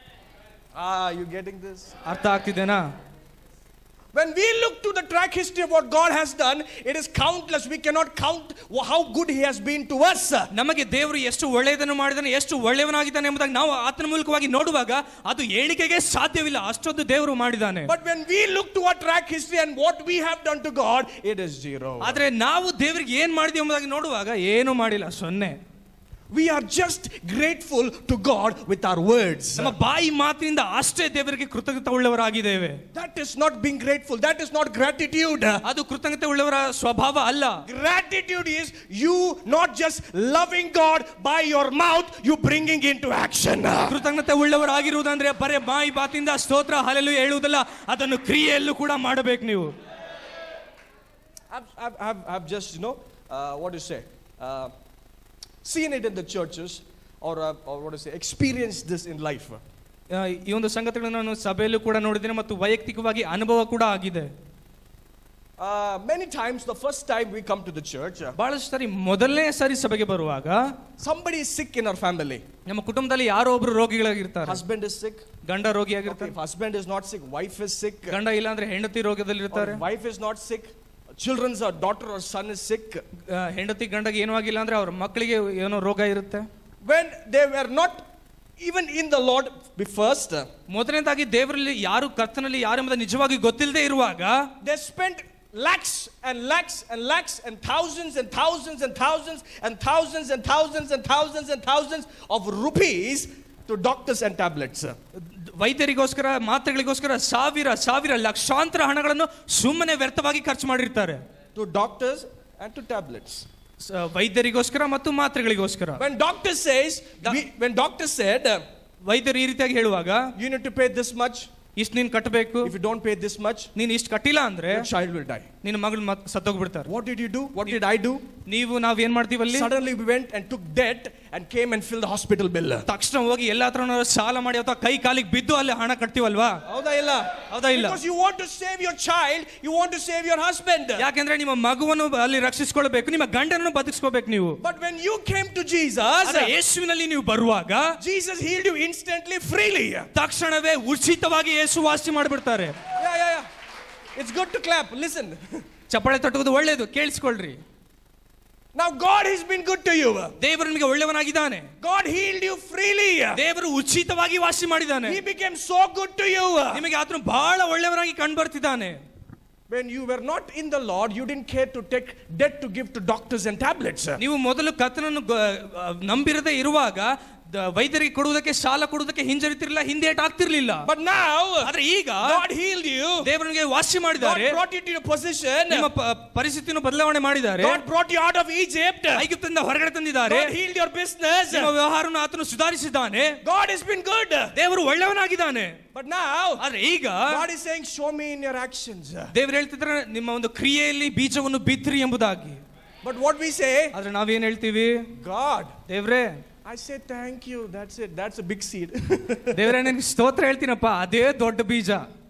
Ah, you getting this? ಅರ್ಥ ಆಗ್ತಿದೆನಾ? When we look to the track history of what God has done, it is countless. We cannot count how good He has been to us. ನಮಗೆ ದೇವರು ಎಷ್ಟು ಒಳ್ಳೆಯದನ್ನು ಮಾಡಿದಾನೆ, ಎಷ್ಟು ಒಳ್ಳೆಯವನಾಗಿದ್ದಾನೆ ಎಂಬುದಾಗಿ ನಾವು ಆತನ ಮೂಲಕವಾಗಿ ನೋಡುವಾಗ ಅದು ಎಣಿಕೆಗೆ ಸಾಧ್ಯವಿಲ್ಲ, ಅಷ್ಟೊಂದು ದೇವರು ಮಾಡಿದಾನೆ. But when we look to our track history and what we have done to God, it is zero. ಆದ್ರೆ ನಾವು ದೇವರಿಗೆ ಏನ್ ಮಾಡಿದೀವಿ ಎಂಬುದಾಗಿ ನೋಡುವಾಗ ಏನು ಮಾಡಿಲ್ಲ, ಸೊನ್ನೆ. We are just grateful to God with our words. ನಮ್ಮ ಬಾಯಿ ಮಾತಿನಿಂದ ಅಷ್ಟೇ ದೇವರಿಗೆ ಕೃತಜ್ಞತೆ ಉಳ್ಳವರಾಗಿದ್ದೇವೆ. That is not being grateful. That is not gratitude. ಅದು ಕೃತಜ್ಞತೆ ಉಳ್ಳವರ ಸ್ವಭಾವ ಅಲ್ಲ. Gratitude is you not just loving God by your mouth, you bringing into action. ಕೃತಜ್ಞತೆ ಉಳ್ಳವರಾಗಿರುವುದಂದ್ರೆ ಬರೇ ಬಾಯಿ ಮಾತಿನಿಂದ ಸ್ತೋತ್ರ ಹಲ್ಲೆಲೂಯಾ ಹೇಳುವುದಲ್ಲ, ಅದನ್ನು ಕ್ರಿಯೆಯಲ್ಲೂ ಕೂಡ ಮಾಡಬೇಕು ನೀವು. I've, I've, I've, I've just, you know, uh, what do you say? Uh, seen it in the churches, or, uh, or what do you say, experienced this in life. ಈ ಒಂದು ಸಂಗತಿಗಳನ್ನು ನಾನು ಸಭೆಯಲ್ಲೂ ಕೂಡ ನೋಡಿದ್ದೇನೆ ಮತ್ತು ವೈಯಕ್ತಿಕವಾಗಿ ಅನುಭವ ಕೂಡ ಆಗಿದೆ. Uh, many times the first time we come to the church, ಬಹಳಷ್ಟು ಸರಿ ಮೊದಲನೇ ಸರಿ ಸಭೆಗೆ ಬರುವಾಗ somebody is sick in our family. ನಮ್ಮ ಕುಟುಂಬದಲ್ಲಿ ಯಾರೋ ಒಬ್ರು ರೋಗಿಗಳಾಗಿರ್ತಾರೆ. Husband is sick, ಗಂಡ ರೋಗಿಯಾಗಿರ್ತಾರೆ. okay, if husband is not sick, wife is sick. ಗಂಡ ಇಲ್ಲ ಅಂದ್ರೆ ಹೆಂಡತಿ ರೋಗದಲ್ಲಿರ್ತಾರೆ. Wife is not sick, children's or daughter or son is sick. ಹೆಂಡತಿ ಗಂಡಗೆ ಏನೂ ಆಗಿಲ್ಲ ಅಂದ್ರೆ ಅವ್ರ ಮಕ್ಕಳಿಗೆ ಏನೋ ರೋಗ ಇರುತ್ತೆ. When they were not even in the Lord first, ಮೊದಲನೇದಾಗಿ ದೇವರಲ್ಲಿ ಯಾರು, ಕರ್ತನಲ್ಲಿ ಯಾರು ಎಂಬುದು ನಿಜವಾಗಿ ಗೊತ್ತಿಲ್ಲದೆ ಇರುವಾಗ they spent lakhs and lakhs and lakhs and thousands and thousands and thousands and thousands and thousands and thousands and thousands of rupees to doctors and tablets. ವೈದ್ಯರಿಗೋಸ್ಕರ, ಮಾತ್ರೆಗಳಿಗೋಸ್ಕರ ಸಾವಿರ ಸಾವಿರ ಲಕ್ಷಾಂತರ ಹಣಗಳನ್ನು ಸುಮ್ಮನೆ ವ್ಯರ್ಥವಾಗಿ ಖರ್ಚು ಮಾಡಿರ್ತಾರೆ. To doctors and to tablets. ವೈದ್ಯರಿಗೋಸ್ಕರ ಮತ್ತು ಮಾತ್ರೆಗಳಿಗೋಸ್ಕರ. When doctor says, we, when doctor said, ವೈದ್ಯರು ಈ ರೀತಿಯಾಗಿ ಹೇಳುವಾಗ, you need to pay this much, ಇಷ್ಟು ನೀನು ಕಟ್ಟಬೇಕು, if you don't pay this much, ನೀನು ಇಷ್ಟು ಕಟ್ಟಿಲ್ಲ ಅಂದ್ರೆ your child will die. ನಿನ್ನ ಮಗಳು ಸತ್ತೋಗ್ಬಿಡ್ತಾರೆ. What did you do? What did I do? ನೀವು ನಾವ್ ಏನ್ ಮಾಡ್ತೀವಲ್ಲಿ, suddenly we went and took debt and came and filled the hospital bill. ತಕ್ಷಣ ಹೋಗಿ ಎಲ್ಲ ಹತ್ರ ಸಾಲ ಮಾಡಿ ಅಥವಾ ಕೈ ಕಾಲಿಗೆ ಬಿದ್ದು ಅಲ್ಲಿ ಹಣ ಕಟ್ತೀವಲ್ವಾ? ಹೌದಾ ಇಲ್ಲ? ಹೌದಾ ಇಲ್ಲ? Because you want to save your child, you want to save your husband. ಯಾಕೆಂದ್ರೆ ನಿಮ್ಮ ಮಗುವನ್ನು ಅಲ್ಲಿ ರಕ್ಷಿಸಿಕೊಳ್ಳಬೇಕು, ನಿಮ್ಮ ಗಂಡನನ್ನು ಬದುಕಿಸ್ಕೋಬೇಕು ನೀವು. But when you came to Jesus, ಯೇಸುವಿನಲ್ಲಿ ನೀವು ಬರುವಾಗ Jesus healed you instantly, freely. ತಕ್ಷಣವೇ ಉಚಿತವಾಗಿ ಯೇಸು ವಾಸಿ ಮಾಡಿಬಿಡ್ತಾರೆ. Yeah, yeah, yeah. It's good to clap. Listen. ಚಪ್ಪಾಳೆ ತಟ್ಟುವುದು ಒಳ್ಳೆಯದು, ಕೇಳಿಸ್ಕೊಳ್ರಿ. Now God has been good to you. ದೇವರು ನಿಮಗೆ ಒಳ್ಳೆಯವನಾಗಿದ್ದಾನೆ. God healed you freely. ದೇವರು ಉಚಿತವಾಗಿ ವಾಸಿ ಮಾಡಿದ್ದಾನೆ. He became so good to you. ನಿಮಗೆ ಆತನು ಬಹಳ ಒಳ್ಳೆಯವನಾಗಿ ಕಂಡು ಬರ್ತಿದ್ದಾನೆ. When you were not in the Lord, you didn't care to take debt to give to doctors and tablets. ನೀವು ಮೊದಲು ಕರ್ತನನ್ನು ನಂಬಿರದೆ ಇರುವಾಗ ವೈದ್ಯರಿಗೆ ಕೊಡುವುದಕ್ಕೆ, ಸಾಲ ಕೊಡುವುದಕ್ಕೆ ಹಿಂಜರಿತಿರಲಿಲ್ಲ, ಹಿಂದೇಟ್ ಆಗ್ತಿರ್ಲಿಲ್ಲ. But now, ಆದ್ರೆ ಈಗ God healed you. ದೇವರಿಗೆ ವಾಸಿ ಮಾಡಿದ್ದಾರೆ. God brought you to your position. ನಿಮ್ಮ ಪರಿಸ್ಥಿತಿಯನ್ನು ಬದಲಾವಣೆ ಮಾಡಿದ್ದಾರೆ. God brought you out of Egypt. ಐಗುಪ್ತದಿಂದ ಹೊರಗಡೆ ತಂದಿದ್ದಾರೆ. God healed your business. ನಿಮ್ಮ ವ್ಯವಹಾರವನ್ನು ಆತನು ಸುಧಾರಿಸಿದ್ದಾನೆ. God has been good. ದೇವರು ಒಳ್ಳೆಯವನಾಗಿದ್ದಾನೆ. But now, ಆದ್ರೆ ಈಗ God is saying, show me in your actions. ದೇವರು ಹೇಳ್ತಿದ್ದಾರೆ, ನಿಮ್ಮ ಒಂದು ಕ್ರಿಯೆಯಲ್ಲಿ ಬೀಜವನ್ನು ಬಿತ್ತಿರಿ ಎಂಬುದಾಗಿ. But what we say, ಆದ್ರೆ ನಾವೇನ್ ಹೇಳ್ತೀವಿ? God, ದೇವ್ರೇ, I say thank you. That's it. That's a big seed. ದೇವರೇ ನಿನಗೆ ಸ್ತೋತ್ರ ಹೇಳ್ತೀನಪ್ಪ, ಅದೇ ದೊಡ್ಡ ಬೀಜ.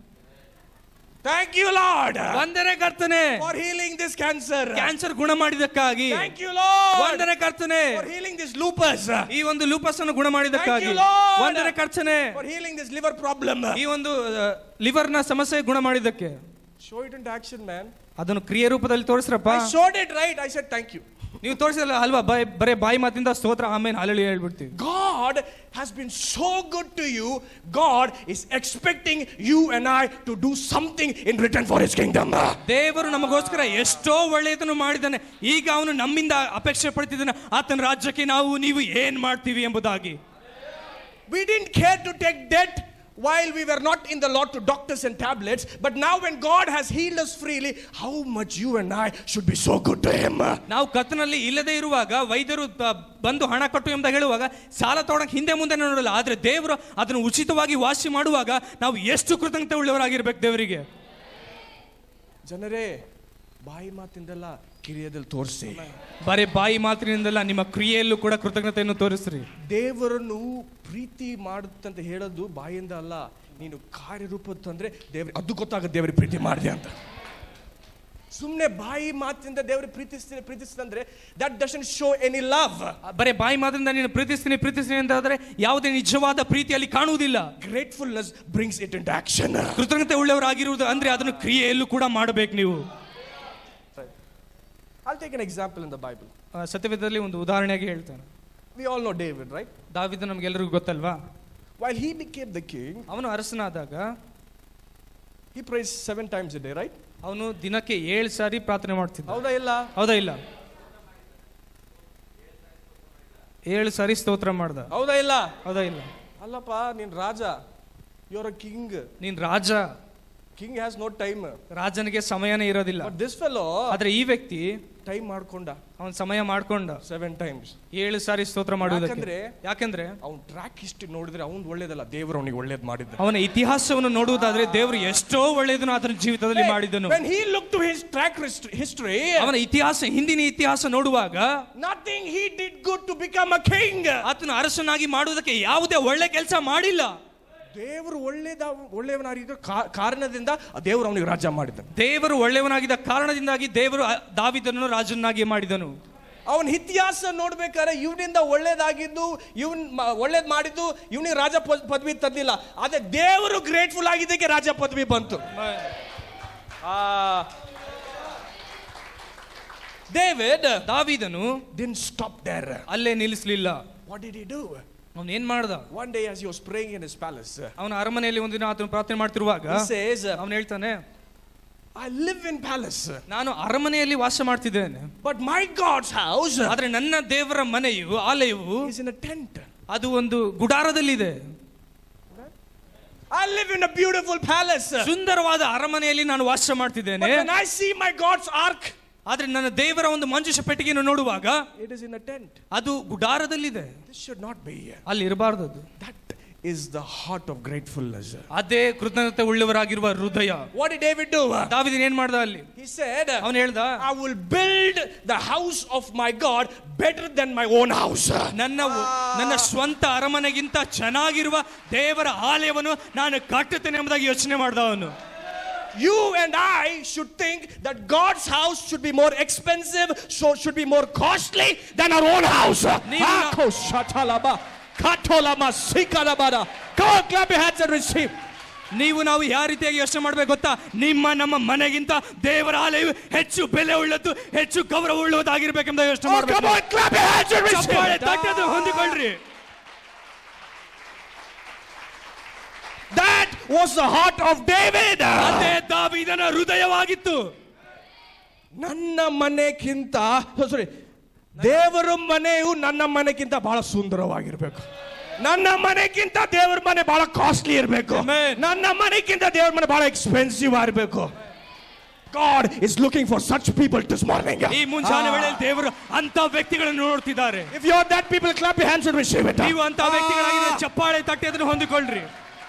Thank you, Lord. ವಂದನೆ ಕರ್ತನೆ, for healing this cancer. Cancer ಗುಣ ಮಾಡಿದ್ದಕ್ಕಾಗಿ. Thank you, Lord. ವಂದನೆ ಕರ್ತನೆ, for healing this lupus. ಈ ಒಂದು ಲೂಪಸ್ ಅನ್ನು ಗುಣ ಮಾಡಿದ್ದಕ್ಕಾಗಿ. Thank you, Lord. ವಂದನೆ ಕರ್ತನೆ, for healing this liver problem. ಈ ಒಂದು ಲಿವರ್ ನ ಸಮಸ್ಯೆ ಗುಣ ಮಾಡಿದ್ದಕ್ಕೆ. Show it into action, man. ಅದನ್ನು ಕ್ರಿಯೆ ರೂಪದಲ್ಲಿ ತೋರಿಸ್ರಪ್ಪ. I showed it right. I said thank you. ನೀವು ತೋರಿಸಲ್ಲ ಅಲ್ವಾ, ಬರೇ ಬಾಯಿ ಮಾತಿಂದ ಸ್ತೋತ್ರ ಆಮೇಲೆ ಹಲ್ಲೆಲೂಯಾ ಹೇಳ್ಬಿಡ್ತೀವಿ. God has been so good to you. God is expecting you and I to do something in return for His kingdom. ದೇವರು ನಮಗೋಸ್ಕರ ಎಷ್ಟೋ ಒಳ್ಳೆಯದನ್ನು ಮಾಡಿದ್ದಾನೆ. ಈಗ ಅವನು ನಮ್ಮಿಂದ ಅಪೇಕ್ಷೆ ಪಡ್ತಿದ್ದಾನೆ, ಆತನ ರಾಜ್ಯಕ್ಕೆ ನಾವು ನೀವು ಏನ್ ಮಾಡ್ತೀವಿ ಎಂಬುದಾಗಿ. We didn't care to take debt while we were not in the Lord to doctors and tablets, but now when God has healed us freely, how much you and I should be so good to Him. ನಾವು ಕರ್ತನಲ್ಲಿ ಇಲ್ಲದೆ ಇರುವಾಗ ವೈದ್ಯರು ಬಂದು ಹಣ ಕಟ್ಟು ಎಂಬ ಹೇಳುವಾಗ ಸಾಲ ತಗೊಳಕ್ ಹಿಂದೆ ಮುಂದೆ ನೋಡಲ್ಲ, ಆದ್ರೆ ದೇವರು ಅದನ್ನು ಉಚಿತವಾಗಿ ವಾಸಿ ಮಾಡುವಾಗ ನಾವು ಎಷ್ಟು ಕೃತಜ್ಞತೆ ಉಳ್ಳವರಾಗಿರ್ಬೇಕು ದೇವರಿಗೆ. ಜನರೇ, ಬಾಯಿ ಮಾತಿಂದಲ್ಲ, ಕ್ರಿಯೆಯಲ್ಲಿ ತೋರಿಸಿ. ಬರೀ ಬಾಯಿ ಮಾತಿನಿಂದಲ್ಲ, ನಿಮ್ಮ ಕ್ರಿಯೆಯಲ್ಲೂ ಕೂಡ ಕೃತಜ್ಞತೆಯನ್ನು ತೋರಿಸ್ರಿ. ದೇವರನ್ನು ಪ್ರೀತಿ ಮಾಡುತ್ತಂತ ಹೇಳೋದು ಬಾಯಿಂದ ಅಲ್ಲ, ನೀನು ಕಾರ್ಯರೂಪ ತಂದ್ರೆ ದೇವ್ರ ಅದು ಗೊತ್ತಾಗುತ್ತೆ ದೇವರಿಗೆ ಪ್ರೀತಿ ಮಾಡಿದೆ ಅಂತ. ಸುಮ್ಮನೆ ಬಾಯಿ ಮಾತಿನಿಂದ ದೇವರು ಪ್ರೀತಿಸ್ತೀನಿ ಪ್ರೀತಿಸ್ತಂದ್ರೆ that doesn't show any love. ಬರೇ ಬಾಯಿ ಮಾತಿನಿಂದ ನೀನು ಪ್ರೀತಿಸ್ತೀನಿ ಪ್ರೀತಿಸ್ತೀನಿ ಅಂತ ಆದ್ರೆ ಯಾವುದೇ ನಿಜವಾದ ಪ್ರೀತಿಯಲ್ಲಿ ಕಾಣುವುದಿಲ್ಲ. Gratefulness brings it into action. ಕೃತಜ್ಞತೆ ಉಳ್ಳವರಾಗಿರುವುದು ಅಂದ್ರೆ ಅದನ್ನು ಕ್ರಿಯೆಯಲ್ಲೂ ಕೂಡ ಮಾಡಬೇಕು ನೀವು. I'll take an example in the Bible. ಸತ್ಯವೇದದಲ್ಲಿ ಒಂದು ಉದಾಹರಣೆಯಾಗಿ ಹೇಳ್ತಾನೆ. We all know David, right? ದಾವೀದ ನಮಗೆಲ್ಲರಿಗೂ ಗೊತ್ತಲ್ವಾ? While he became the king, ಅವನು ಅರಸನಾದಾಗ he prays seven times a day, right? ಅವನು ದಿನಕ್ಕೆ ಏಳು ಸಾರಿ ಪ್ರಾರ್ಥನೆ ಮಾಡ್ತಿದ್ದ. ಹೌದಾ ಇಲ್ಲ? ಹೌದಾ ಇಲ್ಲ? ಏಳು ಸಾರಿ ಸ್ತೋತ್ರ ಮಾಡ್ದ. ಹೌದಾ ಇಲ್ಲ? ಹೌದಾ ಇಲ್ಲ? ಅಲ್ಲಪ್ಪ, ನೀನ್ ರಾಜ, ಯು ಆರ್ ಅ ಕಿಂಗ್. ನೀನ್ ರಾಜ. King has no time. ರಾಜನಿಗೆ ಸಮಯನೇ ಇರೋದಿಲ್ಲ. But this fellow, ಆದ್ರೆ ಈ ವ್ಯಕ್ತಿ ಟೈಮ್ ಮಾಡ್ಕೊಂಡ, ಅವನ್ ಸಮಯ ಮಾಡ್ಕೊಂಡ ಸೆವೆನ್ ಟೈಮ್ಸ್ ಏಳು ಸಾರಿ ಸ್ತೋತ್ರ ಮಾಡುವುದಕ್ಕೆ. ಯಾಕಂದ್ರೆ ಅವ್ನ ಟ್ರ್ಯಾಕ್ ಹಿಸ್ಟ್ರಿ ನೋಡಿದ್ರೆ ಅವ್ನ್ ಒಳ್ಳೇದಲ್ಲ, ದೇವರು ಅವನಿಗೆ ಒಳ್ಳೇದ್ ಮಾಡಿದ್ದ. ಅವನ ಇತಿಹಾಸವನ್ನು ನೋಡುವುದಾದ್ರೆ ದೇವರು ಎಷ್ಟೋ ಒಳ್ಳೆಯದನ್ನು ಆತನ ಜೀವಿತದಲ್ಲಿ ಮಾಡಿದನು. When he looked to his track history, ಅವನ ಇತಿಹಾಸ, ಹಿಂದಿನ ಇತಿಹಾಸ ನೋಡುವಾಗ nothing he did good to become a king. ಆತನ ಅರಸನಾಗಿ ಮಾಡುವುದಕ್ಕೆ ಯಾವುದೇ ಒಳ್ಳೆ ಕೆಲಸ ಮಾಡಿಲ್ಲ. ದೇವರು ಒಳ್ಳೆದ ಒಳ್ಳೆಯವನಾಗಿದ್ದ ಕಾರಣದಿಂದ ದೇವರು ಅವನಿಗೆ ರಾಜ ಮಾಡಿದ. ದೇವರು ಒಳ್ಳೆಯವನಾಗಿದ್ದ ಕಾರಣದಿಂದಾಗಿ ದೇವರು ದಾವೀದನನ್ನು ರಾಜನಾಗಿ ಮಾಡಿದನು. ಅವನ ಇತಿಹಾಸ ನೋಡ್ಬೇಕಾದ್ರೆ ಇವನಿಂದ ಒಳ್ಳೇದಾಗಿದ್ದು, ಇವನ್ ಒಳ್ಳೇದ್ ಮಾಡಿದ್ದು ಇವನಿಗೆ ರಾಜ ಪದವಿ ತರಲಿಲ್ಲ. ಆದ್ರೆ ದೇವರು ಗ್ರೇಟ್ಫುಲ್ ಆಗಿದ್ದಕ್ಕೆ ರಾಜ ಪದವಿ ಬಂತು. ಡೇವಿಡ್, ದಾವೀದನು didn't stop there. ಅಲ್ಲೇ ನಿಲ್ಲಿಸಲಿಲ್ಲ. What did he do? ಅವನು ಏನ್ ಮಾಡ್ದ? One day as he was praying in his palace, ಅವನ ಅರಮನೆಯಲ್ಲಿ ಒಂದಿನ ಆತನು ಪ್ರಾರ್ಥನೆ ಮಾಡ್ತಿರುವಾಗ he says, ಅವನು ಹೇಳ್ತಾನೆ, I live in palace. ನಾನು ಅರಮನೆಯಲ್ಲಿ ವಾಸ ಮಾಡ್ತಿದ್ದೇನೆ. But my God's house, ಆದ್ರೆ ನನ್ನ ದೇವರ ಮನೆಯು, ಆಲಯವು is in a tent. ಅದು ಒಂದು ಗುಡಾರದಲ್ಲಿದೆ. I live in a beautiful palace. ಸುಂದರವಾದ ಅರಮನೆಯಲ್ಲಿ ನಾನು ವಾಸ ಮಾಡ್ತಿದ್ದೇನೆ. But when I see my God's ark, ಆದ್ರೆ ನನ್ನ ದೇವರ ಒಂದು ಮಂಜೂಷ ಪೆಟ್ಟಿಗೆಯನ್ನು ನೋಡುವಾಗ it is in a tent. ಅದು ಗುಡಾರದಲ್ಲಿದೆ. This should not be here. ಅಲ್ಲಿ ಇರಬಾರದು. ಅದು That is the heart of gratefulness. ಅದೇ ಕೃತಜ್ಞತೆ ಉಳ್ಳವರಾಗಿರುವ ಹೃದಯ. What did David do? ದಾವೀದನು ಏನ್ ಮಾಡ್ದ ಅಲ್ಲಿ? He said, ಅವನು ಹೇಳ್ದ, I will build the house of my God better than my own house. ನನ್ನ ನನ್ನ ಸ್ವಂತ ಅರಮನೆಗಿಂತ ಚೆನ್ನಾಗಿರುವ ದೇವರ ಆಲಯವನ್ನು ನಾನು ಕಟ್ಟುತ್ತೇನೆ ಎಂಬುದಾಗಿ ಯೋಚನೆ ಮಾಡ್ದ ಅವನು. You and I should think that God's house should be more expensive, so should be more costly than our own house. Come on, clap your hands and receive. ನೀವು ನಾವು ಯಾವ ರೀತಿಯಾಗಿ ಯೋಚನೆ ಮಾಡ್ಬೇಕು ಗೊತ್ತಾ? ನಿಮ್ಮ ನಮ್ಮ ಮನೆಗಿಂತ ದೇವರ ಆಲಯವು ಹೆಚ್ಚು ಬೆಲೆ ಉಳ್ಳದ್ದು, ಹೆಚ್ಚು ಗೌರವ ಉಳ್ಳದಾಗಿರ್ಬೇಕೆಂಬ ಯೋಚನೆ ಮಾಡಬೇಕು. Come on, clap your hands and receive. ಚಪ್ಪಾಳೆ ತಟ್ಟದು ಹೊಂದಿಕೊಳ್ಳ್ರಿ. That was the heart of David. ಅದೇ ದಾವೀದನ ಹೃದಯವಾಗಿತ್ತು. ನನ್ನ ಮನೆಗಿಂತ ಸಾರಿ ದೇವರ ಮನೆಯು ನನ್ನ ಮನೆಗಿಂತ ಬಹಳ ಸುಂದರವಾಗಿರ್ಬೇಕು. ನನ್ನ ಮನೆಗಿಂತ ದೇವರ ಮನೆ ಬಹಳ ಕಾಸ್ಟ್ಲಿ ಇರಬೇಕು. ನನ್ನ ಮನೆಗಿಂತ ದೇವರ ಮನೆ ಬಹಳ ಎಕ್ಸ್ಪೆನ್ಸಿವ್ ಆಗಿರಬೇಕು. God is looking for such people this morning. ಈ ಮುಂಜಾನೆ ವೇಳೆಯಲ್ಲಿ ದೇವರು ಅಂತ ವ್ಯಕ್ತಿಗಳನ್ನು ನೋಡ್ತಿದ್ದಾರೆ. If you are that people, clap your hands and receive it. ನೀವು ಅಂತ ವ್ಯಕ್ತಿಗಳಾಗಿದ್ರೆ ಚಪ್ಪಾಳೆ ತಟ್ಟಿ ಅದನ್ನು ಹೊಂದಿಕೊಳ್ಳ್ರಿ.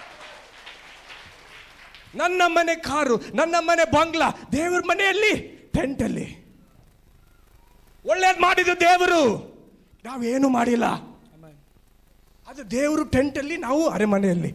ನನ್ನ ಮನೆ ಕಾರು, ನನ್ನ ಮನೆ ಬಂಗ್ಲಾ, ದೇವರ ಮನೆಯಲ್ಲಿ ಟೆಂಟ್ ಅಲ್ಲಿ ಒಳ್ಳೇದ್ ಮಾಡಿದ್ದು ದೇವರು, ನಾವೇನು ಮಾಡಿಲ್ಲ. ಅದು ದೇವರು ಟೆಂಟ್ ಅಲ್ಲಿ, ನಾವು ಅರೆಮನೆಯಲ್ಲಿ.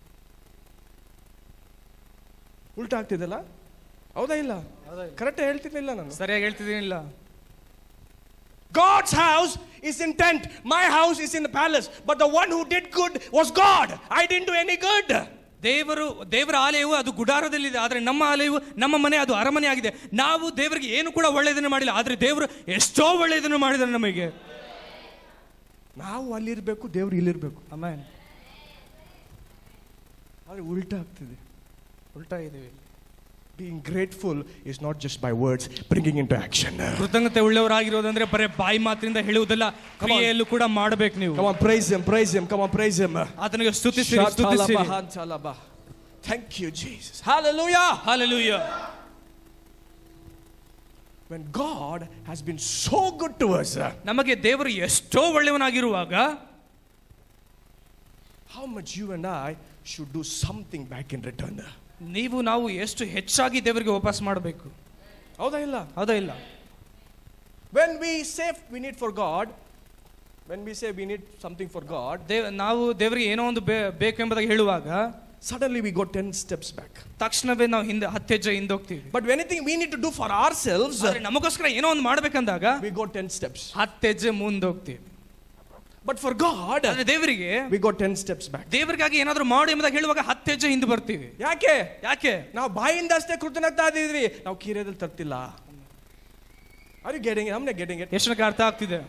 ಉಲ್ಟಾ ಆಗ್ತಿದಲ್ಲ? ಹೌದಾ ಇಲ್ಲ? ಕರೆಕ್ಟ್ ಹೇಳ್ತಿರ್ಲಿಲ್ಲ ನಾನು? ಸರಿಯಾಗಿ ಹೇಳ್ತಿದ್ದೀನಿಲ್ಲ. God's house is in tent, my house is in the palace, but the one who did good was God. I didn't do any good. ದೇವರು ದೇವರ ಆಲಯವು ಅದು ಗುಡಾರದಲ್ಲಿದೆ, ಆದರೆ ನಮ್ಮ ಆಲಯವು, ನಮ್ಮ ಮನೆ ಅದು ಅರಮನೆ ಆಗಿದೆ. ನಾವು ದೇವರಿಗೆ ಏನು ಕೂಡ ಒಳ್ಳೆಯದನ್ನು ಮಾಡಿಲ್ಲ, ಆದರೆ ದೇವರು ಎಷ್ಟೋ ಒಳ್ಳೆಯದನ್ನು ಮಾಡಿದ್ದಾರೆ ನಮಗೆ. ನಾವು ಅಲ್ಲಿರ್ಬೇಕು, ದೇವರು ಇಲ್ಲಿರ್ಬೇಕು. ಆಮೆನ್. ಆದರೆ ಉಲ್ಟಾ ಆಗ್ತಿದೆ, ಉಲ್ಟಾ ಇದೀವಿ. Being grateful is not just by words, bringing into action. ಕೃತಜ್ಞತೆ ಉಳ್ಳವರಾಗಿರೋದಂದ್ರೆ ಬರೇ ಬಾಯಿ ಮಾತಿನಿಂದ ಹೇಳುವುದಲ್ಲ, ಕ್ರಿಯೆಯಲ್ಲೂ ಕೂಡ ಮಾಡಬೇಕು ನೀವು. Come on, praise him, praise him, come on, praise him. ಆತನಿಗೆ ಸ್ತುತಿಸಿರಿ, ಸ್ತುತಿಸಿರಿ. Thank you, Jesus. Hallelujah. Hallelujah. When God has been so good to us, ನಮಗೆ ದೇವರು ಎಷ್ಟೋ ಒಳ್ಳೆಯವನಾಗಿರುವಾಗ, how much you and I should do something back in return. ನೀವು ನಾವು ಎಷ್ಟು ಹೆಚ್ಚಾಗಿ ದೇವರಿಗೆ ವಾಪಸ್ ಮಾಡಬೇಕು. ಹೌದಾ ಇಲ್ಲ? ಹೌದಾ ಇಲ್ಲ? When we say we need for God, when we say we need something for God, ದೇವ ನಾವು ದೇವರಿಗೆ ಏನೋ ಒಂದು ಬೇಕು ಎಂಬುದಾಗಿ ಹೇಳುವಾಗ, suddenly we go ten steps back. ತಕ್ಷಣವೇ ನಾವು ಹಿಂದೆ ಹತ್ತು ಹೆಜ್ಜೆ ಹಿಂದೆ ಹೋಗ್ತೀವಿ. But anything we need to do for ourselves, ಆದ್ರೆ ನಮಗೋಸ್ಕರ ಏನೋ ಒಂದು ಮಾಡ್ಬೇಕಂದಾಗ we go ten steps. ಹತ್ತು ಹೆಜ್ಜೆ ಮುಂದೆ ಹೋಗ್ತೀವಿ. But for God, ಆದ್ರೆ ದೇವರಿಗೆ we go ten steps back. ದೇವರಿಗಾಗಿ ಏನಾದರೂ ಮಾಡಿ ಎಂಬುದಾಗಿ ಹೇಳುವಾಗ ಹತ್ತು ಹೆಜ್ಜೆ ಹಿಂದೆ ಬರ್ತೀವಿ. ಯಾಕೆ? ಯಾಕೆ? ನಾವು ಬಾಯಿಂದ ಅಷ್ಟೇ ಕೃತಜ್ಞತಾ ಇದ್ದೀವಿ, ನಾವು ಕೀರೆದಲ್ಲಿ ತರ್ತಿಲ್ಲ. Are you getting it? I'm not getting it. ಎಷ್ಟು ನನಗೆ ಅರ್ಥ ಆಗ್ತಿದೆ.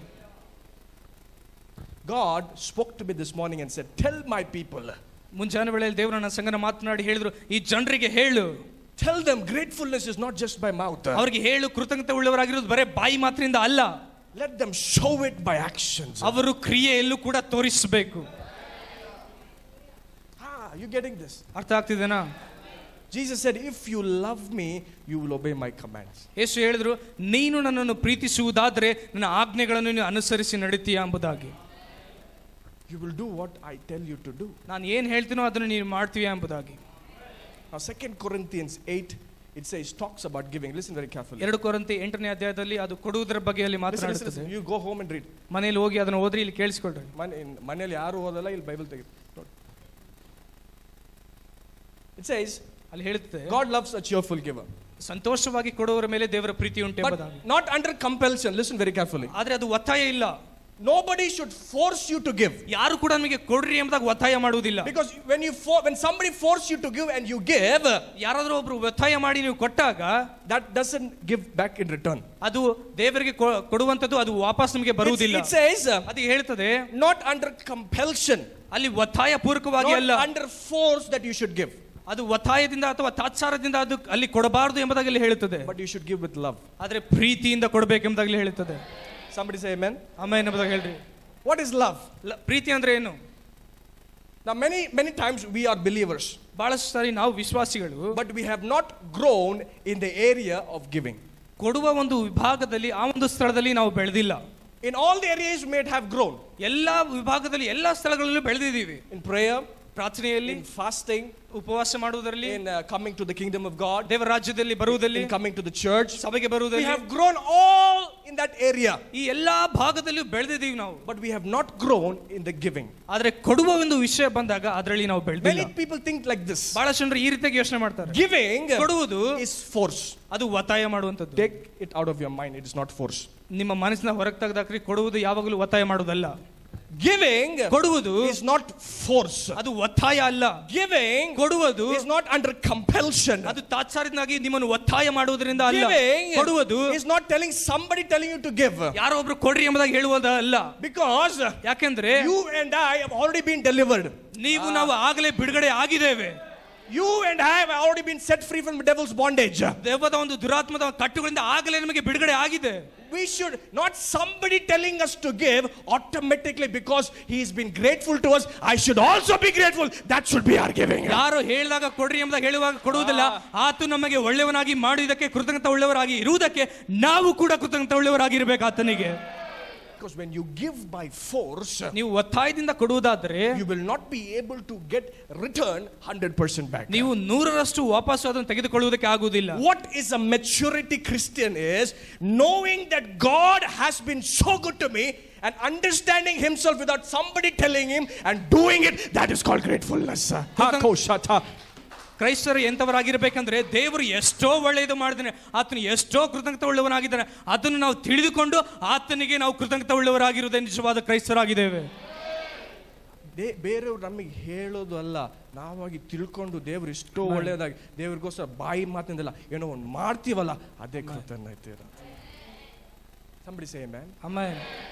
God spoke to me this morning and said, tell my people. ಮುಂಜಾನೆ ವೇಳೆಯಲ್ಲಿ ದೇವರು ನನ್ನ ಸಂಗಡ ಮಾತನಾಡಿ ಹೇಳಿದ್ರು, ಈ ಜನರಿಗೆ ಹೇಳು. Tell them gratefulness is not just by mouth. ಅವರಿಗೆ ಹೇಳು ಕೃತಜ್ಞತೆ ಉಳ್ಳವರಾಗಿರೋದು ಬರೇ ಬಾಯಿ ಮಾತ್ರದಿಂದ ಅಲ್ಲ. Let them show it by actions. ಅವರು ಕ್ರಿಯೆಯಲ್ಲೂ ಕೂಡ ತೋರಿಸಬೇಕು. Ah, you getting this? ಅರ್ಥ ಆಗ್ತಿದೆನಾ? Jesus said, if you love me, you will obey my commands. ಯೇಸು ಹೇಳಿದ್ರು, ನೀನು ನನ್ನನ್ನು ಪ್ರೀತಿಸುವುದಾದರೆ ನನ್ನ ಆಜ್ಞೆಗಳನ್ನು ನೀನು ಅನುಸರಿಸಿ ನಡೀತೀಯಾ ಎಂಬುದಾಗಿ. You will do what I tell you to do. ನಾನು ಏನು ಹೇಳ್ತೀನೋ ಅದನ್ನು ನೀನು ಮಾಡ್ತೀಯಾ ಎಂಬುದಾಗಿ. Now Second Corinthians eight, it says, talks about giving. Listen very carefully. ಎರಡು ಕೊರಿಂಥಿ ಎಂಟನೇ ಅಧ್ಯಾಯದಲ್ಲಿ ಅದು ಕೊಡುವುದರ ಬಗ್ಗೆ ಅಲ್ಲಿ ಮಾತನಾಡುತ್ತದೆ. You go home and read. ಮನೆಯಲ್ಲಿ ಹೋಗಿ ಅದನ್ನು ಓದ್ರಿ, ಇಲ್ಲಿ ಕೇಳಿಸಿಕೊಳ್ಳ್ರಿ. ಮನೆಯಲ್ಲಿ ಯಾರು ಓದಲ್ಲ, ಇಲ್ಲಿ ಬೈಬಲ್ ತೆಗೆದು ನೋಡಿ. It says, ಅಲ್ಲಿ ಹೇಳುತ್ತದೆ, God loves a cheerful giver. ಸಂತೋಷವಾಗಿ ಕೊಡುವವರ ಮೇಲೆ ದೇವರ ಪ್ರೀತಿ ಉಂಟು ಎಂಬುದಾಗಿ. Not under compulsion. Listen very carefully. ಆದ್ರೆ ಅದು ಒತ್ತಾಯ ಇಲ್ಲ. Nobody should force you to give. ಯಾರು ಕೂಡ ನಮಗೆ ಕೊಡ್ರಿ ಎಂಬುದಾಗಿ ಒತ್ತಾಯ ಮಾಡುವುದಿಲ್ಲ. Because when you for, when somebody force you to give and you give, ಯಾರಾದರೂ ಒಬ್ರು ಒತ್ತಾಯ ಮಾಡಿ ನೀವು ಕೊಟ್ಟಾಗ, that doesn't give back in return. ಅದು ದೇವರಿಗೆ ಕೊಡುವಂತದ್ದು ಅದು ವಾಪಸ್ ನಮಗೆ ಬರುವುದಿಲ್ಲ. It says, ಅದು ಹೇಳ್ತದೆ, not under compulsion. ಅಲ್ಲಿ ಒತ್ತಾಯ ಪೂರ್ವಕವಾಗಿ ಅಲ್ಲ, not under force that you should give. ಅದು ಒತ್ತಾಯದಿಂದ ಅಥವಾ ತಾತ್ಸಾರದಿಂದ ಅದು ಅಲ್ಲಿ ಕೊಡಬಾರದು ಎಂಬುದಾಗಿ ಅಲ್ಲಿ ಹೇಳುತ್ತದೆ. But you should give with love. ಆದ್ರೆ ಪ್ರೀತಿಯಿಂದ ಕೊಡಬೇಕೆಂಬುದಾಗಿ ಹೇಳುತ್ತದೆ. Somebody say amen. ಆಮೆನ್ ಎಂಬುದಾಗಿ ಹೇಳ್ರಿ. What is love? ಪ್ರೀತಿ ಅಂದ್ರೆ ಏನು? Now many many times we are believers. ಬಹಳಷ್ಟು ಸಾರಿ ನಾವು ವಿಶ್ವಾಸಿಗಳು, but we have not grown in the area of giving. ಕೊಡುವ ಒಂದು ವಿಭಾಗದಲ್ಲಿ ಆ ಒಂದು ಸ್ಥಳದಲ್ಲಿ ನಾವು ಬೆಳೆದಿಲ್ಲ. In all the areas we may have grown. ಎಲ್ಲಾ ವಿಭಾಗದಲ್ಲಿ ಎಲ್ಲಾ ಸ್ಥಳಗಳಲ್ಲೂ ಬೆಳೆದಿದ್ದೀವಿ. In prayer, ಪ್ರಾರ್ಥನೆಯಲ್ಲಿ, in fasting, ಉಪವಾಸ ಮಾಡುವುದರಲ್ಲಿ, in uh, coming to the kingdom of God, ದೇವರ ರಾಜ್ಯದಲ್ಲಿ ಬರುವುದರಲ್ಲಿ, in coming to the church, ಸಭೆಗೆ ಬರುವುದರಲ್ಲಿ, we have grown all in that area. ಈ ಎಲ್ಲಾ ಭಾಗದಲ್ಲೂ ಬೆಳೆದಿದ್ದೀವಿ ನಾವು. But we have not grown in the giving. ಆದ್ರೆ ಕೊಡುವ ಒಂದು ವಿಷಯ ಬಂದಾಗ ಅದರಲ್ಲಿ ನಾವು ಬೆಳೆದಿಲ್ಲ. Many people think like this. ಬಹಳ ಜನರು ಈ ರೀತಿಯಾಗಿ ಯೋಚನೆ ಮಾಡ್ತಾರೆ. Giving ಕೊಡುವುದು is force. ಅದು ಒತ್ತಾಯ ಮಾಡುವಂತದ್ದು. Take it out of your mind. It is not force. ನಿಮ್ಮ ಮನಸ್ಸಿನ ಹೊರಗೆ ತೆಗೆದಾಕ್ರಿ, ಕೊಡುವುದು ಯಾವಾಗಲೂ ಒತ್ತಾಯ ಮಾಡುವುದಲ್ಲ. Giving ಕೊಡುವುದು is not force. ಅದು ಒತ್ತಾಯ ಅಲ್ಲ. Giving ಕೊಡುವುದು is not under compulsion. ಅದು ತಾತ್ಸಾರದಿಂದಾಗಿ ನಿಮ್ಮನ್ನು ಒತ್ತಾಯ ಮಾಡುವುದರಿಂದ ಅಲ್ಲ. Giving ಕೊಡುವುದು is not telling somebody telling you to give. ಯಾರೋ ಒಬ್ರು ಕೊಡ್ರಿ ಎಂಬುದಾಗಿ ಹೇಳುವುದಲ್ಲ. Because ಯಾಕೆಂದ್ರೆ you and I have already been delivered. ನೀವು ನಾವು ಆಗಲೇ ಬಿಡುಗಡೆ ಆಗಿದ್ದೇವೆ. You and I have already been set free from the devil's bondage. ದೇವದ ಒಂದು ದುರಾತ್ಮದ ಕಟ್ಟುಗಳಿಂದ ಆಗಲೇ ನಮಗೆ ಬಿಡುಗಡೆ ಆಗಿದೆ. We should not somebody telling us to give automatically because he has been grateful to us. I should also be grateful. That should be our giving. ಯಾರು ಹೇಳಿದಾಗ ಕೊಡ್ರಿ ಎಂಬುದಾಗಿ ಹೇಳುವಾಗ ಕೊಡುವುದಿಲ್ಲ. ಆತ ನಮಗೆ ಒಳ್ಳೆಯವನಾಗಿ ಮಾಡಿದ್ದಕ್ಕೆ ಕೃತಜ್ಞತೆ ಉಳ್ಳವರಾಗಿ ಇರುವುದಕ್ಕೆ ನಾವು ಕೂಡ ಕೃತಜ್ಞತೆ ಉಳ್ಳವರಾಗಿರಬೇಕು ಆತನಿಗೆ. Because when you give by force, ನೀವು ಒತ್ತಾಯದಿಂದ ಕೊಡುವುದಾದರೆ you will not be able to get return one hundred percent back. ನೀವು ನೂರರಷ್ಟು ವಾಪಸ್ ಅದನ್ನು ತೆಗೆದುಕೊಳ್ಳುವುದಕ್ಕೆ ಆಗುವುದಿಲ್ಲ. What is a maturity Christian is knowing that God has been so good to me and understanding himself without somebody telling him and doing it. That is called gratefulness. ಕ್ರೈಸ್ತರು ಎಂಥವರಾಗಿರ್ಬೇಕಂದ್ರೆ ದೇವರು ಎಷ್ಟೋ ಒಳ್ಳೆಯದು ಮಾಡಿದ್ದಾನೆ, ಆತನು ಎಷ್ಟೋ ಕೃತಜ್ಞತೆ ಉಳ್ಳವನಾಗಿದ್ದಾನೆ, ಅದನ್ನು ನಾವು ತಿಳಿದುಕೊಂಡು ಆತನಿಗೆ ನಾವು ಕೃತಜ್ಞತೆ ಉಳ್ಳವರಾಗಿರುವುದೇ ನಿಜವಾದ ಕ್ರೈಸ್ತರಾಗಿದ್ದೇವೆ. ಬೇರೆಯವ್ರು ನಮಗೆ ಹೇಳೋದು ಅಲ್ಲ, ನಾವಾಗಿ ತಿಳ್ಕೊಂಡು ದೇವರು ಎಷ್ಟೋ ಒಳ್ಳೆಯದಾಗಿ ದೇವ್ರಿಗೋಸ್ಕರ ಬಾಯಿ ಮಾತಿಂದಲ್ಲ ಏನೋ ಒಂದು ಮಾಡ್ತೀವಲ್ಲ ಅದೇ ಕೃತಜ್ಞತೆ. Somebody say amen. Amen.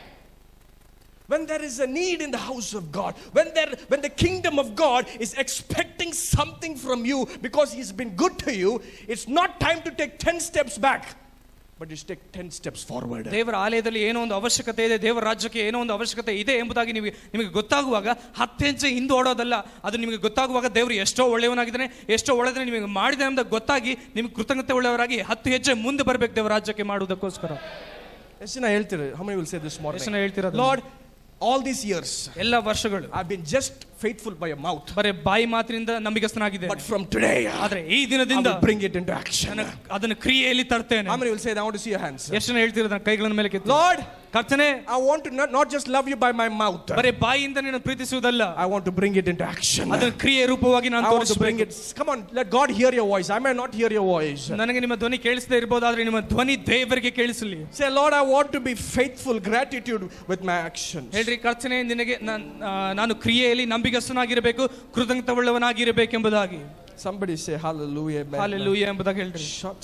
When there is a need in the house of God, when there when the kingdom of God is expecting something from you because he's been good to you, it's not time to take ten steps back, but you take ten steps forward. ದೇವರ ಆಲಯದಲ್ಲಿ ಏನೋ ಒಂದು ಅವಶ್ಯಕತೆ ಇದೆ, ದೇವರ ರಾಜ್ಯಕ್ಕೆ ಏನೋ ಒಂದು ಅವಶ್ಯಕತೆ ಇದೆ ಎಂಬುದಾಗಿ ನಿಮಗೆ ನಿಮಗೆ ಗೊತ್ತಾಗುವಾಗ ಹತ್ತು ಹೆಜ್ಜೆ ಹಿಂದೆ ಓಡೋದಲ್ಲ. ಅದು ನಿಮಗೆ ಗೊತ್ತಾಗುವಾಗ ದೇವರು ಎಷ್ಟೋ ಒಳ್ಳೆಯವನಾಗಿದ್ದಾನೆ, ಎಷ್ಟೋ ಒಳ್ಳೆಯದನ್ನ ನಿಮಗೆ ಮಾಡಿದ ಎಂಬುದಾಗಿ ಗೊತ್ತಾಗಿ ನಿಮಗೆ ಕೃತಜ್ಞತೆ ಉಳ್ಳವರಾಗಿ ಹತ್ತು ಹೆಜ್ಜೆ ಮುಂದೆ ಬರಬೇಕು ದೇವರ ರಾಜ್ಯಕ್ಕೆ ಮಾಡುವುದಕ್ಕೋಸ್ಕರ. ಎಷ್ಟು ಜನ ಹೇಳ್ತೀರಾ? How many will say this morning? ಎಷ್ಟು ಜನ ಹೇಳ್ತೀರಾ? Lord, all these years ಎಲ್ಲ ವರ್ಷಗಳು I've been just faithful by a mouth. ಬರೇ ಬಾಯಿ ಮಾತಿನಿಂದ ನಂಬಿಗಸ್ತನಾಗಿದ್ದೇನೆ. But from today, ಆದರೆ ಈ ದಿನದಿಂದ I will bring it into action. ಅದನ್ನು ಕ್ರಿಯೆಯಲ್ಲಿ ತರ್ತೇನೆ. How many will say that? I want to see your hands. ಎಷ್ಟು ಜನ ಹೇಳ್ತಿರೋದು ಕೈಗಳನ್ನು ಮೇಲೆ ಕೆತ್ತಿ? Lord, ಕರ್ತನೇ, I want to not, not just love you by my mouth. ಬರೇ ಬಾಯಿಯಿಂದ ನಿನ್ನನ್ನು ಪ್ರೀತಿಸುವುದಲ್ಲ. I want to bring it into action. ಅದನ್ನು ಕ್ರಿಯೆ ರೂಪವಾಗಿ ನಾನು ತೋರಿಸಬೇಕು. Come on, let God hear your voice. I may not hear your voice. ನನಗೆ ನಿಮ್ಮ ಧ್ವನಿ ಕೇಳಿಸದೇ ಇರಬಹುದು, ಆದರೆ ನಿಮ್ಮ ಧ್ವನಿ ದೇವರಿಗೆ ಕೇಳಿಸಲಿ. Say, Lord, I want to be faithful, gratitude with my actions. ಹೇಳ್ರಿ, ಕರ್ತನೇ, ನಿನಗೆ ನಾನು ಕ್ರಿಯೆಯಲ್ಲಿ ನಂಬಿಗಸ್ತನಾಗಿರಬೇಕು, ಕೃತಜ್ಞತಾವುಳ್ಳವನಾಗಿರಬೇಕೆಂಬುದಾಗಿ. Somebody say hallelujah. Hallelujah ಎಂಬುದಾಗಿ ಹೇಳ್ರಿ.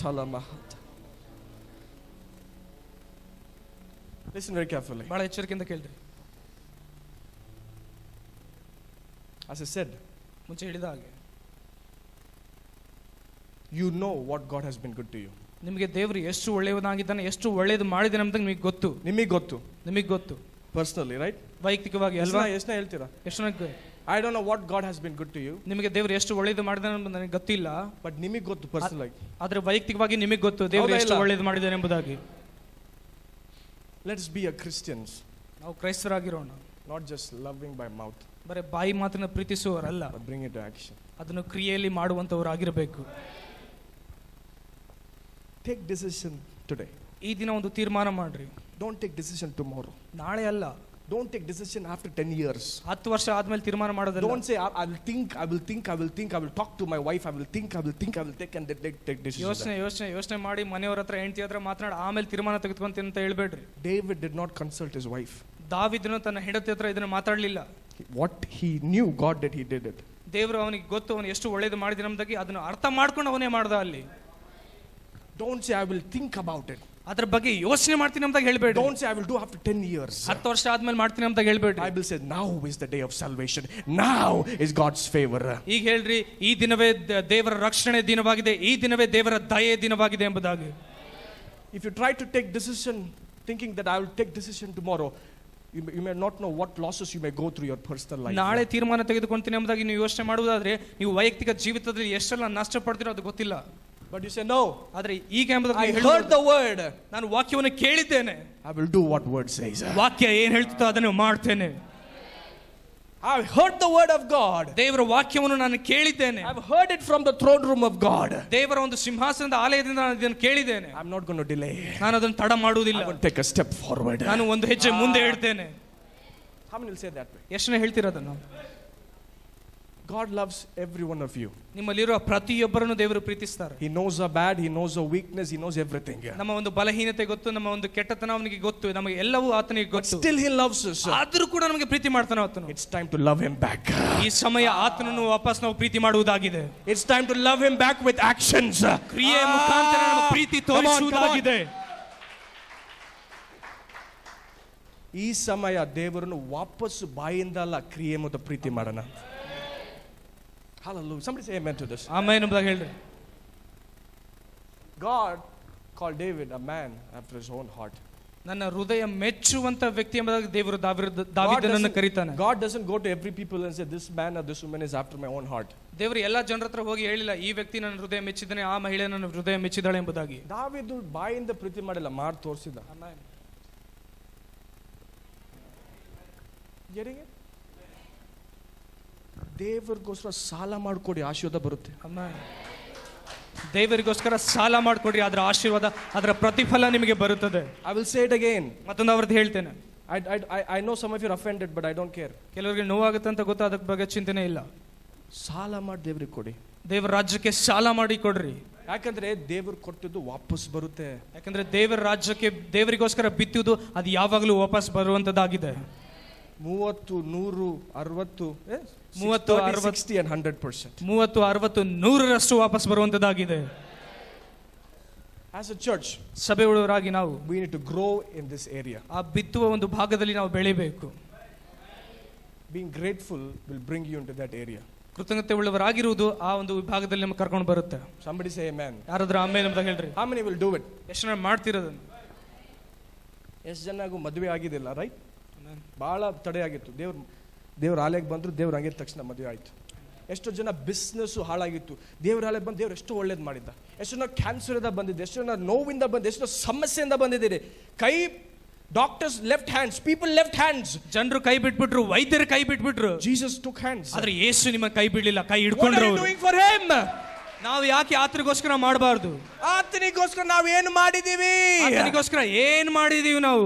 Listen very carefully. ಬಹಳ ಎಚ್ಚರಿಕೆಯಿಂದ ಕೇಳ್ರಿ. As I said, ಮುಂಚೆ ಹೇಳಿದ ಹಾಗೆ, you know what God has been good to you. ನಿಮಗೆ ದೇವರು ಎಷ್ಟು ಒಳ್ಳೆಯವನಾಗಿದ್ದಾನೆ, ಎಷ್ಟು ಒಳ್ಳೆಯದು ಮಾಡಿದ್ದಾನೆ ಅಂತ ನಿಮಗೆ ಗೊತ್ತು. ನಿಮಗೆ ಗೊತ್ತು. ನಿಮಗೆ ಗೊತ್ತು. Personally, right? ವೈಯಕ್ತಿಕವಾಗಿ ಅಲ್ವಾ? ಎಷ್ಟು ಹೇಳ್ತೀರಾ? ಎಷ್ಟು ನನಗೆ I don't know what God has been good to you. ನಿಮಗೆ ದೇವರು ಎಷ್ಟು ಒಳ್ಳೆಯದು ಮಾಡಿದ್ದಾನೆ ಅಂತ ನನಗೆ ಗೊತ್ತಿಲ್ಲ. But ನಿಮಗೆ ಗೊತ್ತು personally. ಆದರೆ ವೈಯಕ್ತಿಕವಾಗಿ ನಿಮಗೆ ಗೊತ್ತು ದೇವರು ಎಷ್ಟು ಒಳ್ಳೆಯದು ಮಾಡಿದ್ದಾನೆ ಎಂಬುದಾಗಿ. Let's be a Christians. ನಾವು ಕ್ರೈಸ್ತರಾಗಿರೋಣ. Not just loving by mouth. ಬರೇ ಬಾಯಿ ಮಾತನ್ನ ಪ್ರೀತಿಸುವವರಲ್ಲ, but bring it to action. ಅದನ್ನು ಕ್ರಿಯೆಯಲ್ಲಿ ಮಾಡುವಂತವರಾಗಿರಬೇಕು. Take decision today. ಈ ದಿನ ಒಂದು ತೀರ್ಮಾನ ಮಾಡ್ರಿ. Don't take decision tomorrow. ನಾಳೆ ಅಲ್ಲ. Don't take decision after ten years. ಹತ್ತು ವರ್ಷ ಆದ್ಮೇಲೆ ತೀರ್ಮಾನ ಮಾಡೋದಲ್ಲ. Don't say I will think, I will think, I will think, I will talk to my wife, I will think, I will think, I will take and take take decision. ಯೋಚನೆ ಯೋಚನೆ ಯೋಚನೆ ಮಾಡಿ ಮನೆಯವರ ಹತ್ರ ಹೆಂಡತಿ ಹತ್ರ ಮಾತನಾಡಿ ಆಮೇಲೆ ತೀರ್ಮಾನ ತೆಗೆದುಕೊಂತೀನಿ ಅಂತ ಹೇಳ್ಬೇಡ್ರಿ. David did not consult his wife. ದಾವೀದನು ತನ್ನ ಹೆಂಡತಿ ಹತ್ರ ಇದನ್ನ ಮಾತಾಡಲಿಲ್ಲ. What he knew God did, he did it. ದೇವರು ಅವನಿಗೆ ಗೊತ್ತು ಅವನು ಎಷ್ಟು ಒಳ್ಳೇದು ಮಾಡಿದ ನಮ್ದಾಗಿ ಅದನ್ನು ಅರ್ಥ ಮಾಡ್ಕೊಂಡು ಅವನೇ ಮಾಡ್ದ ಅಲ್ಲಿ. Don't say I will think about it. ಅದರ ಬಗ್ಗೆ ಯೋಚನೆ ಮಾಡ್ತೀನಿ ಅಂತ ಹೇಳ್ಬೇಡಿ. Don't say I will do after ten years. ಹತ್ತು ವರ್ಷ ಆದ್ಮೇಲೆ ಮಾಡ್ತೀನಿ ಅಂತ ಹೇಳ್ಬೇಡಿ. Bible says now is the day of salvation. Now is God's favor. ಈಗ ಹೇಳ್ರಿ, ಈ ದಿನವೇ ದೇವರ ರಕ್ಷಣೆ ದಿನವಾಗಿದೆ, ಈ ದಿನವೇ ದೇವರ ದಯೆ ದಿನವಾಗಿದೆ ಎಂಬುದಾಗಿ. If you try to take decision thinking that I will take decision tomorrow, you may, you may not know what losses you may go through your personal life. ನಾಳೆ ತೀರ್ಮಾನ ತೆಗೆದುಕೊಂತೀನಿ ಎಂಬುದಾಗಿ ನೀವು ಯೋಚನೆ ಮಾಡುವುದಾದ್ರೆ ನೀವು ವೈಯಕ್ತಿಕ ಜೀವಿತದಲ್ಲಿ ಎಷ್ಟೆಲ್ಲ ನಷ್ಟ ಪಡ್ತೀರೋ ಅದು ಗೊತ್ತಿಲ್ಲ. But you say no. ಆದರೆ ಈಗ ಎಂಬುದಾಗಿ I heard the word. ನಾನು ವಾಕ್ಯವನ್ನು ಕೇಳಿದ್ದೇನೆ. I will do what word says. ವಾಕ್ಯ ಏನು ಹೇಳ್ತೋ ಅದನ್ನು ಮಾಡ್ತೇನೆ. I heard the word of God. ದೇವರ ವಾಕ್ಯವನ್ನು ನಾನು ಕೇಳಿದ್ದೇನೆ. I have heard it from the throne room of God. ದೇವರ ಒಂದು ಸಿಂಹಾಸನದ ಆಲಯದಿಂದ ನಾನು ಇದನ್ನು ಕೇಳಿದ್ದೇನೆ. I'm not going to delay. ನಾನು ಅದನ್ನು ತಡ ಮಾಡುವುದಿಲ್ಲ. I'm going to take a step forward. ನಾನು ಒಂದು ಹೆಜ್ಜೆ ಮುಂದೆ ಇಡ್ತೇನೆ. How many will say that way? ಎಷ್ಟನೇ ಹೇಳ್ತಿರೋದನ್ನು? God loves every one of you. ನಿಮ್ಮಲ್ಲಿರುವ ಪ್ರತಿಯೊಬ್ಬರನ್ನು ದೇವರು ಪ್ರೀತಿಸ್ತಾರೆ. He knows our bad, he knows our weakness, he knows everything. ನಮ್ಮ ಒಂದು ಬಲಹೀನತೆ ಗೊತ್ತು, ನಮ್ಮ ಒಂದು ಕೆಟ್ಟತನ ಅವನಿಗೆ ಗೊತ್ತು, ನಮಗೆ ಎಲ್ಲವೂ ಆತನಿಗೆ ಗೊತ್ತು. Still he loves us. ಆದರೂ ಕೂಡ ನಮಗೆ ಪ್ರೀತಿ ಮಾಡ್ತಾನೆ ಆತನು. It's time to love him back. ಈ ಸಮಯ ಆತನನ್ನು ವಾಪಸ್ ನಾವು ಪ್ರೀತಿ ಮಾಡುವುದಾಗಿದೆ. It's time to love him back with actions. ಕ್ರಿಯೆ ಮುಖಾಂತರ ನಮ್ಮ ಪ್ರೀತಿ ತೋರಿಸುವುದಾಗಿದೆ. ಈ ಸಮಯ ದೇವರನ್ನು ವಾಪಸ್ ಬಾಯಿಂದ ಅಲ್ಲ ಕ್ರಿಯೆ ಮತ್ತು ಪ್ರೀತಿ ಮಾಡೋಣ. Hallelujah. Somebody say amen to this. Amen ಎಂಬುದಾಗಿ ಹೇಳ್ರಿ. God called David a man after his own heart. ನನ್ನ ಹೃದಯ ಮೆಚ್ಚುವಂತ ವ್ಯಕ್ತಿ ಎಂಬುದಾಗಿ ದೇವರು ದಾವೀದನನ್ನು ಕರೀತಾನೆ. God doesn't go to every people and say this man or this woman is after my own heart. ದೇವರು ಎಲ್ಲ ಜನರ ಹತ್ರ ಹೋಗಿ ಹೇಳಿಲ್ಲ ಈ ವ್ಯಕ್ತಿ ನನ್ನ ಹೃದಯ ಮೆಚ್ಚಿದ್ದಾನೆ, ಆ ಮಹಿಳೆ ನನ್ನ ಹೃದಯ ಮೆಚ್ಚಿದಾಳೆ ಎಂಬುದಾಗಿ. ದಾವೀದು ಬಾಯಿಂದ ಪ್ರೀತಿ ಮಾಡಿಲ್ಲ, ಮಾಡಿ ತೋರಿಸಿದ. ದೇವರಿಗೋಸ್ಕರ ಸಾಲ ಮಾಡಿಕೊಡಿ, ಆಶೀರ್ವಾದ ಬರುತ್ತೆ. ದೇವರಿಗೋಸ್ಕರ ಸಾಲ ಮಾಡಿಕೊಡಿ, ಅದರ ಆಶೀರ್ವಾದ, ಅದರ ಪ್ರತಿಫಲ ನಿಮಗೆ ಬರುತ್ತದೆ. I will say it again. ಮತ್ತೊಂದು ಅವರದ್ದು ಹೇಳ್ತೇನೆ. I I I know some of you are offended, but I don't care. ಕೆಲವರಿಗೆ ನೋವಾಗುತ್ತೆ ಅಂತ ಗೊತ್ತಾ, ಅದಕ್ಕೆ ಬಗ್ಗೆ ಚಿಂತನೆ ಇಲ್ಲ. ಸಾಲ ಮಾಡಿ ದೇವರಿಗೆ ಕೊಡಿ. ದೇವರ ರಾಜ್ಯಕ್ಕೆ ಸಾಲ ಮಾಡಿ ಕೊಡ್ರಿ. ಯಾಕಂದ್ರೆ ದೇವರು ಕೊಟ್ಟಿದ್ದು ವಾಪಸ್ ಬರುತ್ತೆ. ಯಾಕಂದ್ರೆ ದೇವರ ರಾಜ್ಯಕ್ಕೆ ದೇವರಿಗೋಸ್ಕರ ಬಿತ್ತುವುದು ಅದು ಯಾವಾಗಲೂ ವಾಪಸ್ ಬರುವಂತದ್ದಾಗಿದೆ. ಮೂವತ್ತು ನೂರು ಅರವತ್ತು ಮೂವತ್ತು ಸಿಕ್ಸ್ಟಿ and ಹಂಡ್ರೆಡ್ ಪರ್ಸೆಂಟ್ ಮೂವತ್ತು ಅರವತ್ತು ನೂರರಷ್ಟು ವಾಪಸ್ ಬರುವಂತದ್ದಾಗಿದೆ. As a church, ಸಭೆಯವರಾಗಿ ನಾವು we need to grow in this area. ಆ ಬಿತ್ತುವ ಒಂದು ಭಾಗದಲ್ಲಿ ನಾವು ಬೆಳೆಯಬೇಕು. Being grateful will bring you into that area. ಕೃತಜ್ಞತೆ ಉಳ್ಳವರಾಗಿರುವುದು ಆ ಒಂದು ವಿಭಾಗದಲ್ಲಿ ನಮಗೆ ಕರ್ಕೊಂಡು ಬರುತ್ತೆ. Somebody say amen. ಯಾರಾದ್ರೂ ಆಮೇಲೆ ಅಂತ ಹೇಳ್ರಿ. How many will do it? ಎಷ್ಟು ಜನ ಮಾಡ್ತಿರೋದನ್ನ? ಎಷ್ಟು ಜನಗೂ ಮದುವೆ ಆಗಿದಿಲ್ಲ, ರೈಟ್? ಬಹಳ ತಡೆ ಆಗಿತ್ತು. ದೇವ್ರ ದೇವ್ರ ಆಲಯಕ್ಕೆ ಬಂದ್ರು, ದೇವ್ರ ಆಗಿದ ತಕ್ಷಣ ಮದುವೆ ಆಯ್ತು. ಎಷ್ಟೋ ಜನ ಬಿಸ್ನೆಸ್ ಹಾಳಾಗಿತ್ತು, ದೇವ್ರ ಆಲಯಕ್ಕೆ ಬಂದು ದೇವ್ರು ಎಷ್ಟು ಒಳ್ಳೇದು ಮಾಡಿದ್ದ. ಎಷ್ಟು ಜನ ಕ್ಯಾನ್ಸರ್ ಇಂದ ಬಂದಿದ್ದೆ, ಎಷ್ಟು ಜನ ನೋವಿಂದ ಬಂದು, ಎಷ್ಟು ಸಮಸ್ಯೆಯಿಂದ ಬಂದಿದ್ದೀರಿ. ಕೈ Doctors left hands, people left hands. ಜನರು ಕೈ ಬಿಟ್ಬಿಟ್ರು, ವೈದ್ಯರು ಕೈ ಬಿಟ್ಬಿಟ್ರು. Jesus took hands. ಆದ್ರೆ ಯೇಸು ನಿಮ್ಮ ಕೈ ಬಿಡಲಿಲ್ಲ, ಕೈ What ಹಿಡ್ಕೊಂಡ್ರು. are you doing for him? ನಾವು ಯಾಕೆ ಆತನಿಗೋಸ್ಕರ ಮಾಡಬಾರ್ದು? ಆತನಿಗೋಸ್ಕರ ನಾವು ಏನು ಮಾಡಿದೀವಿ? ಆತನಿಗೋಸ್ಕರ ಏನ್ ಮಾಡಿದೀವಿ ನಾವು?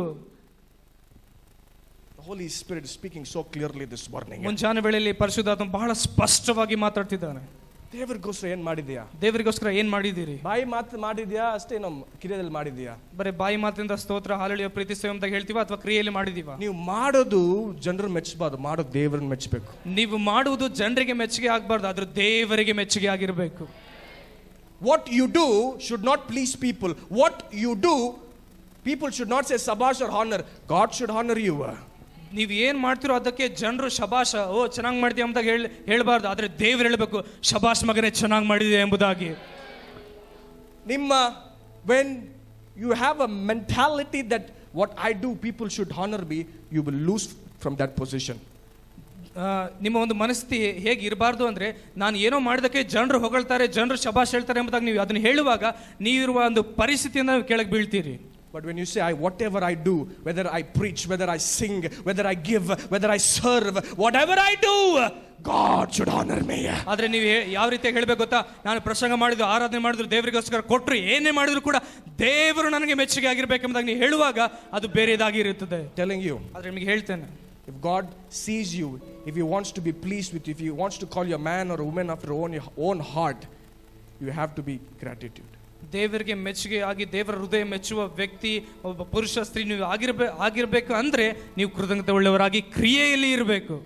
The Holy Spirit is speaking so clearly this morning. ಮುಂಜಾನೆ ವೇಳೆಯಲ್ಲಿ ಪರಿಶುದ್ಧಾತ್ಮ ಬಹಳ ಸ್ಪಷ್ಟವಾಗಿ ಮಾತಾಡ್ತಿದ್ದಾನೆ. ದೇವರಿಗೋಸ್ಕರ ಏನ್ ಮಾಡಿದ್ಯಾ? ದೇವರಿಗೋಸ್ಕರ ಏನ್ ಮಾಡಿದ್ದೀರಿ? ಬಾಯಿ ಮಾತು ಮಾಡಿದ್ಯಾ ಅಷ್ಟೇ, ನಮ್ಮ ಕ್ರಿಯೆಯಲ್ಲಿ ಮಾಡಿದ್ಯಾ? ಬರೀ ಬಾಯಿ ಮಾತಿಂದ ಸ್ತೋತ್ರ ಹಾಲೆಲೂಯಾ ಪ್ರೀತಿ ಸೇವೆ ಅಂತ ಹೇಳ್ತೀವ ಅಥವಾ ಕ್ರಿಯೆಯಲ್ಲಿ ಮಾಡಿದೀವ? ನೀವು ಮಾಡೋದು ಜನರು ಮೆಚ್ಚಬಾರ್ದು, ಮಾಡೋದು ದೇವರನ್ನ ಮೆಚ್ಚಬೇಕು. ನೀವು ಮಾಡುವುದು ಜನರಿಗೆ ಮೆಚ್ಚುಗೆ ಆಗಬಾರ್ದು, ಆದ್ರೆ ದೇವರಿಗೆ ಮೆಚ್ಚುಗೆ ಆಗಿರಬೇಕು. What you do should not please people. What you do, people should not say sabash or honor. God should honor you. ನೀವು ಏನ್ ಮಾಡ್ತಿರೋ ಅದಕ್ಕೆ ಜನರು ಶಬಾಷ, ಓ ಚೆನ್ನಾಗಿ ಮಾಡಿದ್ಯಾ ಅಂತ ಹೇಳಿ ಹೇಳ್ಬಾರ್ದು, ಆದ್ರೆ ದೇವ್ರು ಹೇಳ್ಬೇಕು ಶಬಾಷ್ ಮಗನೇ ಚೆನ್ನಾಗಿ ಮಾಡಿದೆ ಎಂಬುದಾಗಿ. ನಿಮ್ಮ when you have a mentality that what I do people should honor me, you will lose from that position. ನಿಮ್ಮ ಒಂದು ಮನಸ್ಥಿತಿ ಹೇಗೆ ಇರಬಾರ್ದು ಅಂದ್ರೆ, ನಾನು ಏನೋ ಮಾಡಿದಕ್ಕೆ ಜನರು ಹೊಗಳ್ತಾರೆ, ಜನರು ಶಬಾಷ್ ಹೇಳ್ತಾರೆ ಎಂಬುದಾಗಿ ನೀವು ಅದನ್ನ ಹೇಳುವಾಗ ನೀವಿರುವ ಒಂದು ಪರಿಸ್ಥಿತಿಯಿಂದ ನೀವು ಕೆಳಗೆ ಬೀಳ್ತೀರಿ. But when you say, I, whatever I do, whether I preach, whether I sing, whether I give, whether I serve, whatever I do, God should honor me. ಆದ್ರೆ ನೀವು ಯಾವ ರೀತಿ ಹೇಳಬೇಕು ಗೊತ್ತಾ? ನಾನು ಪ್ರಸಂಗ ಮಾಡಿದ್ರು, ಆರಾಧನೆ ಮಾಡಿದ್ರು, ದೇವರಿಗೋಸ್ಕರ ಕೊಟ್ಟರು, ಏನೇ ಮಾಡಿದ್ರು ಕೂಡ ದೇವರು ನನಗೆ ಮೆಚ್ಚುಗೆ ಆಗಿರ್ಬೇಕೆಂಬುದಾಗಿ ನೀವು ಹೇಳುವಾಗ ಅದು ಬೇರೆದಾಗಿರುತ್ತದೆ. Telling you, ಆದ್ರೆ ನಿಮಗೆ ಹೇಳ್ತೇನೆ, if God sees you, if He wants to be pleased with you, if He wants to call you a man or a woman after your own, your own heart, you have to be gratitude. ದೇವರಿಗೆ ಮೆಚ್ಚುಗೆ ಆಗಿ ದೇವರ ಹೃದಯ ಮೆಚ್ಚುವ ವ್ಯಕ್ತಿ ಒಬ್ಬ ಪುರುಷ ಸ್ತ್ರೀ ನೀವು ಆಗಿರ್ಬೇ ಆಗಿರ್ಬೇಕು ಅಂದ್ರೆ ನೀವು ಕೃತಜ್ಞತೆ ಉಳ್ಳವರಾಗಿ ಕ್ರಿಯೆಯಲ್ಲಿ ಇರಬೇಕು.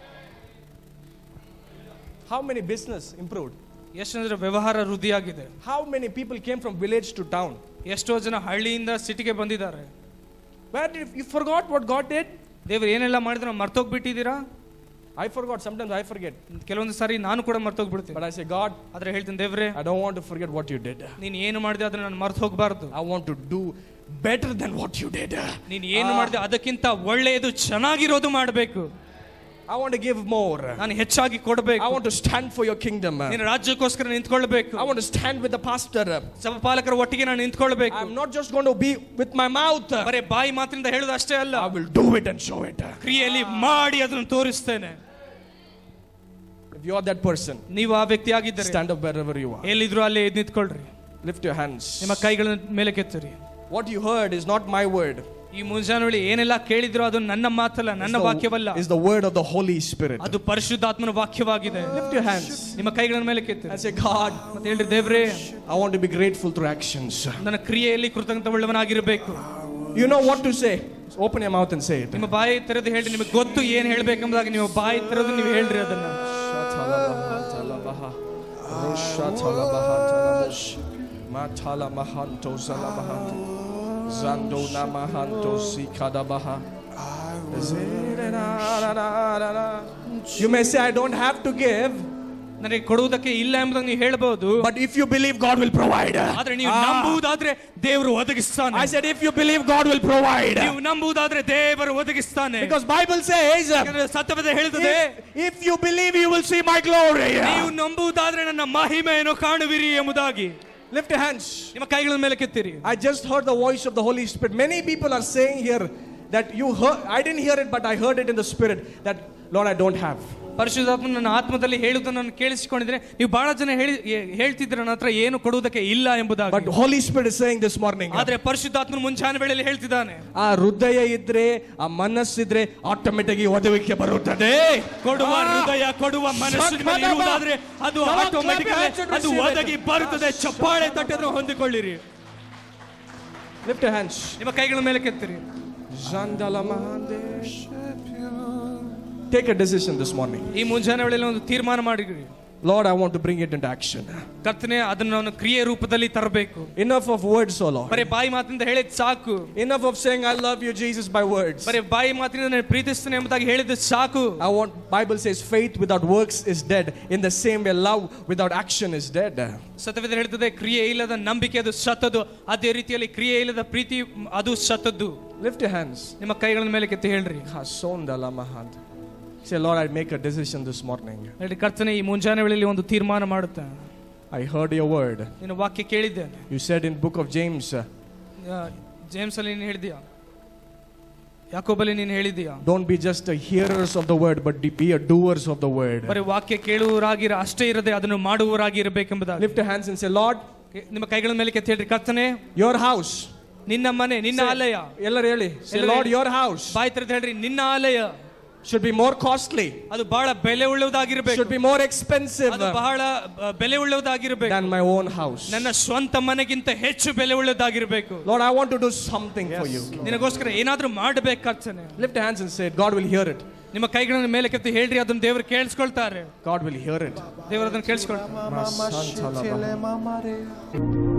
How many business improved? ಎಷ್ಟಂದ್ರೆ ವ್ಯವಹಾರ ವೃದ್ಧಿಯಾಗಿದೆ. How many people came from village to town? ಎಷ್ಟೋ ಜನ ಹಳ್ಳಿಯಿಂದ ಸಿಟಿಗೆ ಬಂದಿದ್ದಾರೆ. Where did you forgot what God did? ದೇವರು ಏನೆಲ್ಲ ಮಾಡಿದ್ರು ಮರ್ತೋಗ್ಬಿಟ್ಟಿದ್ದೀರಾ? I forgot. Sometimes I forget. ಕೆಲವೊಂದು ಸಾರಿ ನಾನು ಕೂಡ ಮರ್ತೋಗ್ಬಿಡ್ತೀನಿ. But I say, God, ಆದ್ರೆ ಹೇಳ್ತೀನಿ, ದೇವರೇ, I don't want to forget what you did. ನೀನು ಏನು ಮಾಡಿದೆ ಅದನ್ನ ನಾನು ಮರ್ತು ಹೋಗಬಾರ್ದು. I want to do better than what you did. ನೀನು ಏನು ಮಾಡಿದೆ ಅದಕ್ಕಿಂತ ಒಳ್ಳೆಯದು ಚೆನ್ನಾಗಿರೋದು ಮಾಡಬೇಕು. I want to give more. ನಾನು ಹೆಚ್ಚಾಗಿ ಕೊಡಬೇಕು. I want to stand for your kingdom. ನೀನು ರಾಜ್ಯಕ್ಕೋಸ್ಕರ ನಿಂತ್ಕೊಳ್ಳಬೇಕು. I want to stand with the pastor. ಸಭಾಪಾಲಕರ ಒಟ್ಟಿಗೆ ನಾನು ನಿಂತ್ಕೊಳ್ಳಬೇಕು. I'm not just going to be with my mouth. ಬರೇ ಬಾಯಿ ಮಾತಿನಿಂದ ಹೇಳೋದು ಅಷ್ಟೇ ಅಲ್ಲ, I will do it and show it. ಕ್ರಿಯೆಯಲ್ಲಿ ಮಾಡಿ ಅದನ್ನು ತೋರಿಸ್ತೇನೆ. If you are that person, ನೀವು ಆ ವ್ಯಕ್ತಿ ಆಗಿದ್ದರೆ stand up wherever you are. ಎಲ್ಲಿದ್ರು ಅಲ್ಲೇ ಎದ್ದು ನಿಂತ್ಕೊಳ್ಳ್ರಿ. Lift your hands. ನಿಮ್ಮ ಕೈಗಳನ್ನು ಮೇಲೆ ಕೆತ್ತಿರಿ. What you heard is not my word. ಈ ಮುಂಜಾನೆ ಏನೆಲ್ಲ ಕೇಳಿದ್ರು ಅದು ನನ್ನ ಮಾತಲ್ಲ, ನನ್ನ ವಾಕ್ಯವಲ್ಲ. Is the word of the Holy Spirit. ಅದು ಪರಿಶುದ್ಧಾತ್ಮನ ವಾಕ್ಯವಾಗಿದೆ. Lift your hands. ನಿಮ್ಮ ಕೈಗಳನ್ನು ಮೇಲೆ ಕೆತ್ತಿರಿ. And say, God, ಮತ್ತೆ ಹೇಳ್ರಿ, ದೇವರೇ, I want to be grateful through actions. ನನ್ನ ಕ್ರಿಯೆಯಲ್ಲಿ ಕೃತಜ್ಞತೆ ಉಳ್ಳವನಾಗಿರಬೇಕು. You know what to say. Open your mouth and say it. ನಿಮ್ಮ ಬಾಯಿ ತೆರೆದು ಹೇಳ್ರಿ. ನಿಮಗೆ ಗೊತ್ತು ಏನು ಹೇಳಬೇಕೆಂಬುದಾಗಿ ನಿಮ್ಮ ಬಾಯಿ ತೆರೆದು ನೀವು ಹೇಳ್ರಿ ಅದನ್ನ. You may say, I don't have to give. ನನಗೆ ಕೊಡುವುದಕ್ಕೆ ಇಲ್ಲ ಎಂಬುದನ್ನು ನೀವು ಹೇಳಬಹುದು. But if you believe, God will provide. ಆದ್ರೆ ನೀವು ನಂಬುವುದಾದ್ರೆ ದೇವರು ಒದಗಿಸ್ತಾನೆ. I said, if you believe, God will provide. ನೀವು ನಂಬುವುದಾದ್ರೆ ದೇವರು ಒದಗಿಸ್ತಾನೆ. Because Bible says, ಸತ್ಯವೇದ ಹೇಳುತ್ತದೆ, if you believe, you will see my glory. ನೀವು ನಂಬುವುದಾದ್ರೆ ನನ್ನ ಮಹಿಮೆಯನ್ನು ಕಾಣುವಿರಿ ಎಂಬುದಾಗಿ. Lift your hands. ನಿಮ್ಮ ಕೈಗಳ ಮೇಲೆ ಕೆತ್ತಿರಿ. I just heard the voice of the Holy Spirit. Many people are saying here that you heard, I didn't hear it, but I heard it in the Spirit, that Lord, I don't have. ಪರಿಶುದ್ಧಾತ್ಮ ನನ್ನ ಆತ್ಮದಲ್ಲಿ ಹೇಳುವುದನ್ನು ನಾನು ಕೇಳಿಸಿಕೊಂಡಿದ್ರೆ ನೀವು ಬಹಳ ಜನ ಹೇಳಿ ಹೇಳ್ತಿದ್ರೆ ನನ್ನ ಹತ್ರ ಏನು ಕೊಡುವುದಕ್ಕೆ ಇಲ್ಲ ಎಂಬುದಾಗಿ. But Holy Spirit is saying this morning. ಆದ್ರೆ ಪರಿಶುದ್ಧಾತ್ಮನು ಮುಂಜಾನೆ ವೇಳೆಯಲ್ಲಿ ಹೇಳ್ತಿದ್ದಾನೆ, ಆ ಹೃದಯ ಇದ್ರೆ, ಆ ಮನಸ್ಸಿದ್ರೆ ಆಟೋಮೆಟಿಕ್ ಆಗಿ ಒದಗಿಕೆ ಬರುತ್ತದೆ. ಕೊಡುವ ಹೃದಯ, ಕೊಡುವ ಮನಸ್ಸು ಇರುವುದಾದ್ರೆ ಅದು ಆಟೋಮೆಟಿಕ್ ಅದು ಒದಗಿ ಬರುತ್ತದೆ. ಚಪ್ಪಾಳೆ ತಟ್ಟಿದ್ರೆ ಹೊಂದಿಕೊಳ್ಳಿರಿ. Lift your hands. ನಿಮ್ಮ ಕೈಗಳ ಮೇಲೆ ಕೆತ್ತಿರಿ. Take a decision this morning. ಈ ಮುಂಜಾನೆ ವೇಳೆಯಲ್ಲಿ ಒಂದು ತೀರ್ಮಾನ ಮಾಡಿರಿ. Lord, I want to bring it into action. ಕರ್ತನೇ, ಅದನ್ನು ನಾನು ಕ್ರಿಯೆ ರೂಪದಲ್ಲಿ ತರಬೇಕು. Enough of words, oh Lord. ಬರೀ ಬಾಯಿ ಮಾತಿನಿಂದ ಹೇಳಿದ್ ಸಾಕು. Enough of saying I love you Jesus by words. ಬರೀ ಬಾಯಿ ಮಾತಿನಿಂದ ನಾನು ಪ್ರೀತಿಸ್ತೇನೆ ಎಂಬುದಾಗಿ ಹೇಳಿದ್ದು ಸಾಕು. I want, Bible says faith without works is dead. In the same way love without action is dead. ಸತ್ಯವೇದ ಹೇಳ್ತದೆ, ಕ್ರಿಯೆ ಇಲ್ಲದ ನಂಬಿಕೆ ಅದು ಸತ್ತದು, ಅದೇ ರೀತಿಯಲ್ಲಿ ಕ್ರಿಯೆ ಇಲ್ಲದ ಪ್ರೀತಿ ಅದು ಸತ್ತದ್ದು. Lift your hands. ನಿಮ್ಮ ಕೈಗಳ ಮೇಲೆ ಕೆತ್ತಿ ಹೇಳ್ರಿ. Say, Lord, I make a decision this morning. ಹೇಳಿ, ಕರ್ತನೇ, ಈ ಮುಂಜಾನೆ ವೇಳೆಯಲ್ಲಿ ಒಂದು ತೀರ್ಮಾನ ಮಾಡುತ್ತೇನೆ. I heard your word. ನಿನ್ನ ವಾಕ್ಯ ಕೇಳಿದ್ದೇನೆ. You said in book of James, James ಅಲ್ಲಿ ನೀನು ಹೇಳಿದ್ಯಾ, ಯಾಕೋಬಲ್ಲಿ ನೀನು ಹೇಳಿದೀಯಾ, don't be just a hearers of the word, but be a doers of the word. ಬರೀ ವಾಕ್ಯ ಕೇಳುವವರಾಗಿರ ಅಷ್ಟೇ ಇರದೆ ಅದನ್ನು ಮಾಡುವವರಾಗಿ ಇರಬೇಕೆಂಬುದಾಗಿ. Lift your hands and say, Lord, ನಿಮ್ಮ ಕೈಗಳ ಮೇಲೆ ಕೆತ್ತಿ ಹೇಳ್ರಿ, ಕರ್ತನೇ, your house, ನಿನ್ನ ಮನೆ, ನಿನ್ನ ಆಲಯ. ಎಲ್ಲರೂ ಹೇಳಿ, say Lord, your house ಬಾಯಿ ತೆರೆದು ಹೇಳ್ರಿ, ನಿನ್ನ ಆಲಯ should be more costly, ಅದು ಬಹಳ ಬೆಲೆ ಉಳ್ಳದಾಗಿರಬೇಕು, should be more expensive ಅದು ಬಹಳ ಬೆಲೆ ಉಳ್ಳದಾಗಿರಬೇಕು than my own house. ನನ್ನ ಸ್ವಂತ ಮನೆಗಿಂತ ಹೆಚ್ಚು ಬೆಲೆ ಉಳ್ಳದಾಗಿರಬೇಕು. Lord, I want to do something for you. ನಿನಗೋಸ್ಕರ ಏನಾದ್ರೂ ಮಾಡಬೇಕು ಕರ್ತನೇ. Lift your hands and say, God will hear it. ನಿಮ್ಮ ಕೈಗಳನ್ನು ಮೇಲೆ ಕೆತ್ತಿ ಹೇಳ್ರಿ, ಅದನ್ನು ದೇವರು ಕೇಳಿಸ್ಕೊಳ್ತಾರೆ. God will hear it. ದೇವರು ಅದನ್ನು ಕೇಳಿಸ್ಕೊಳ್ತಾರೆ.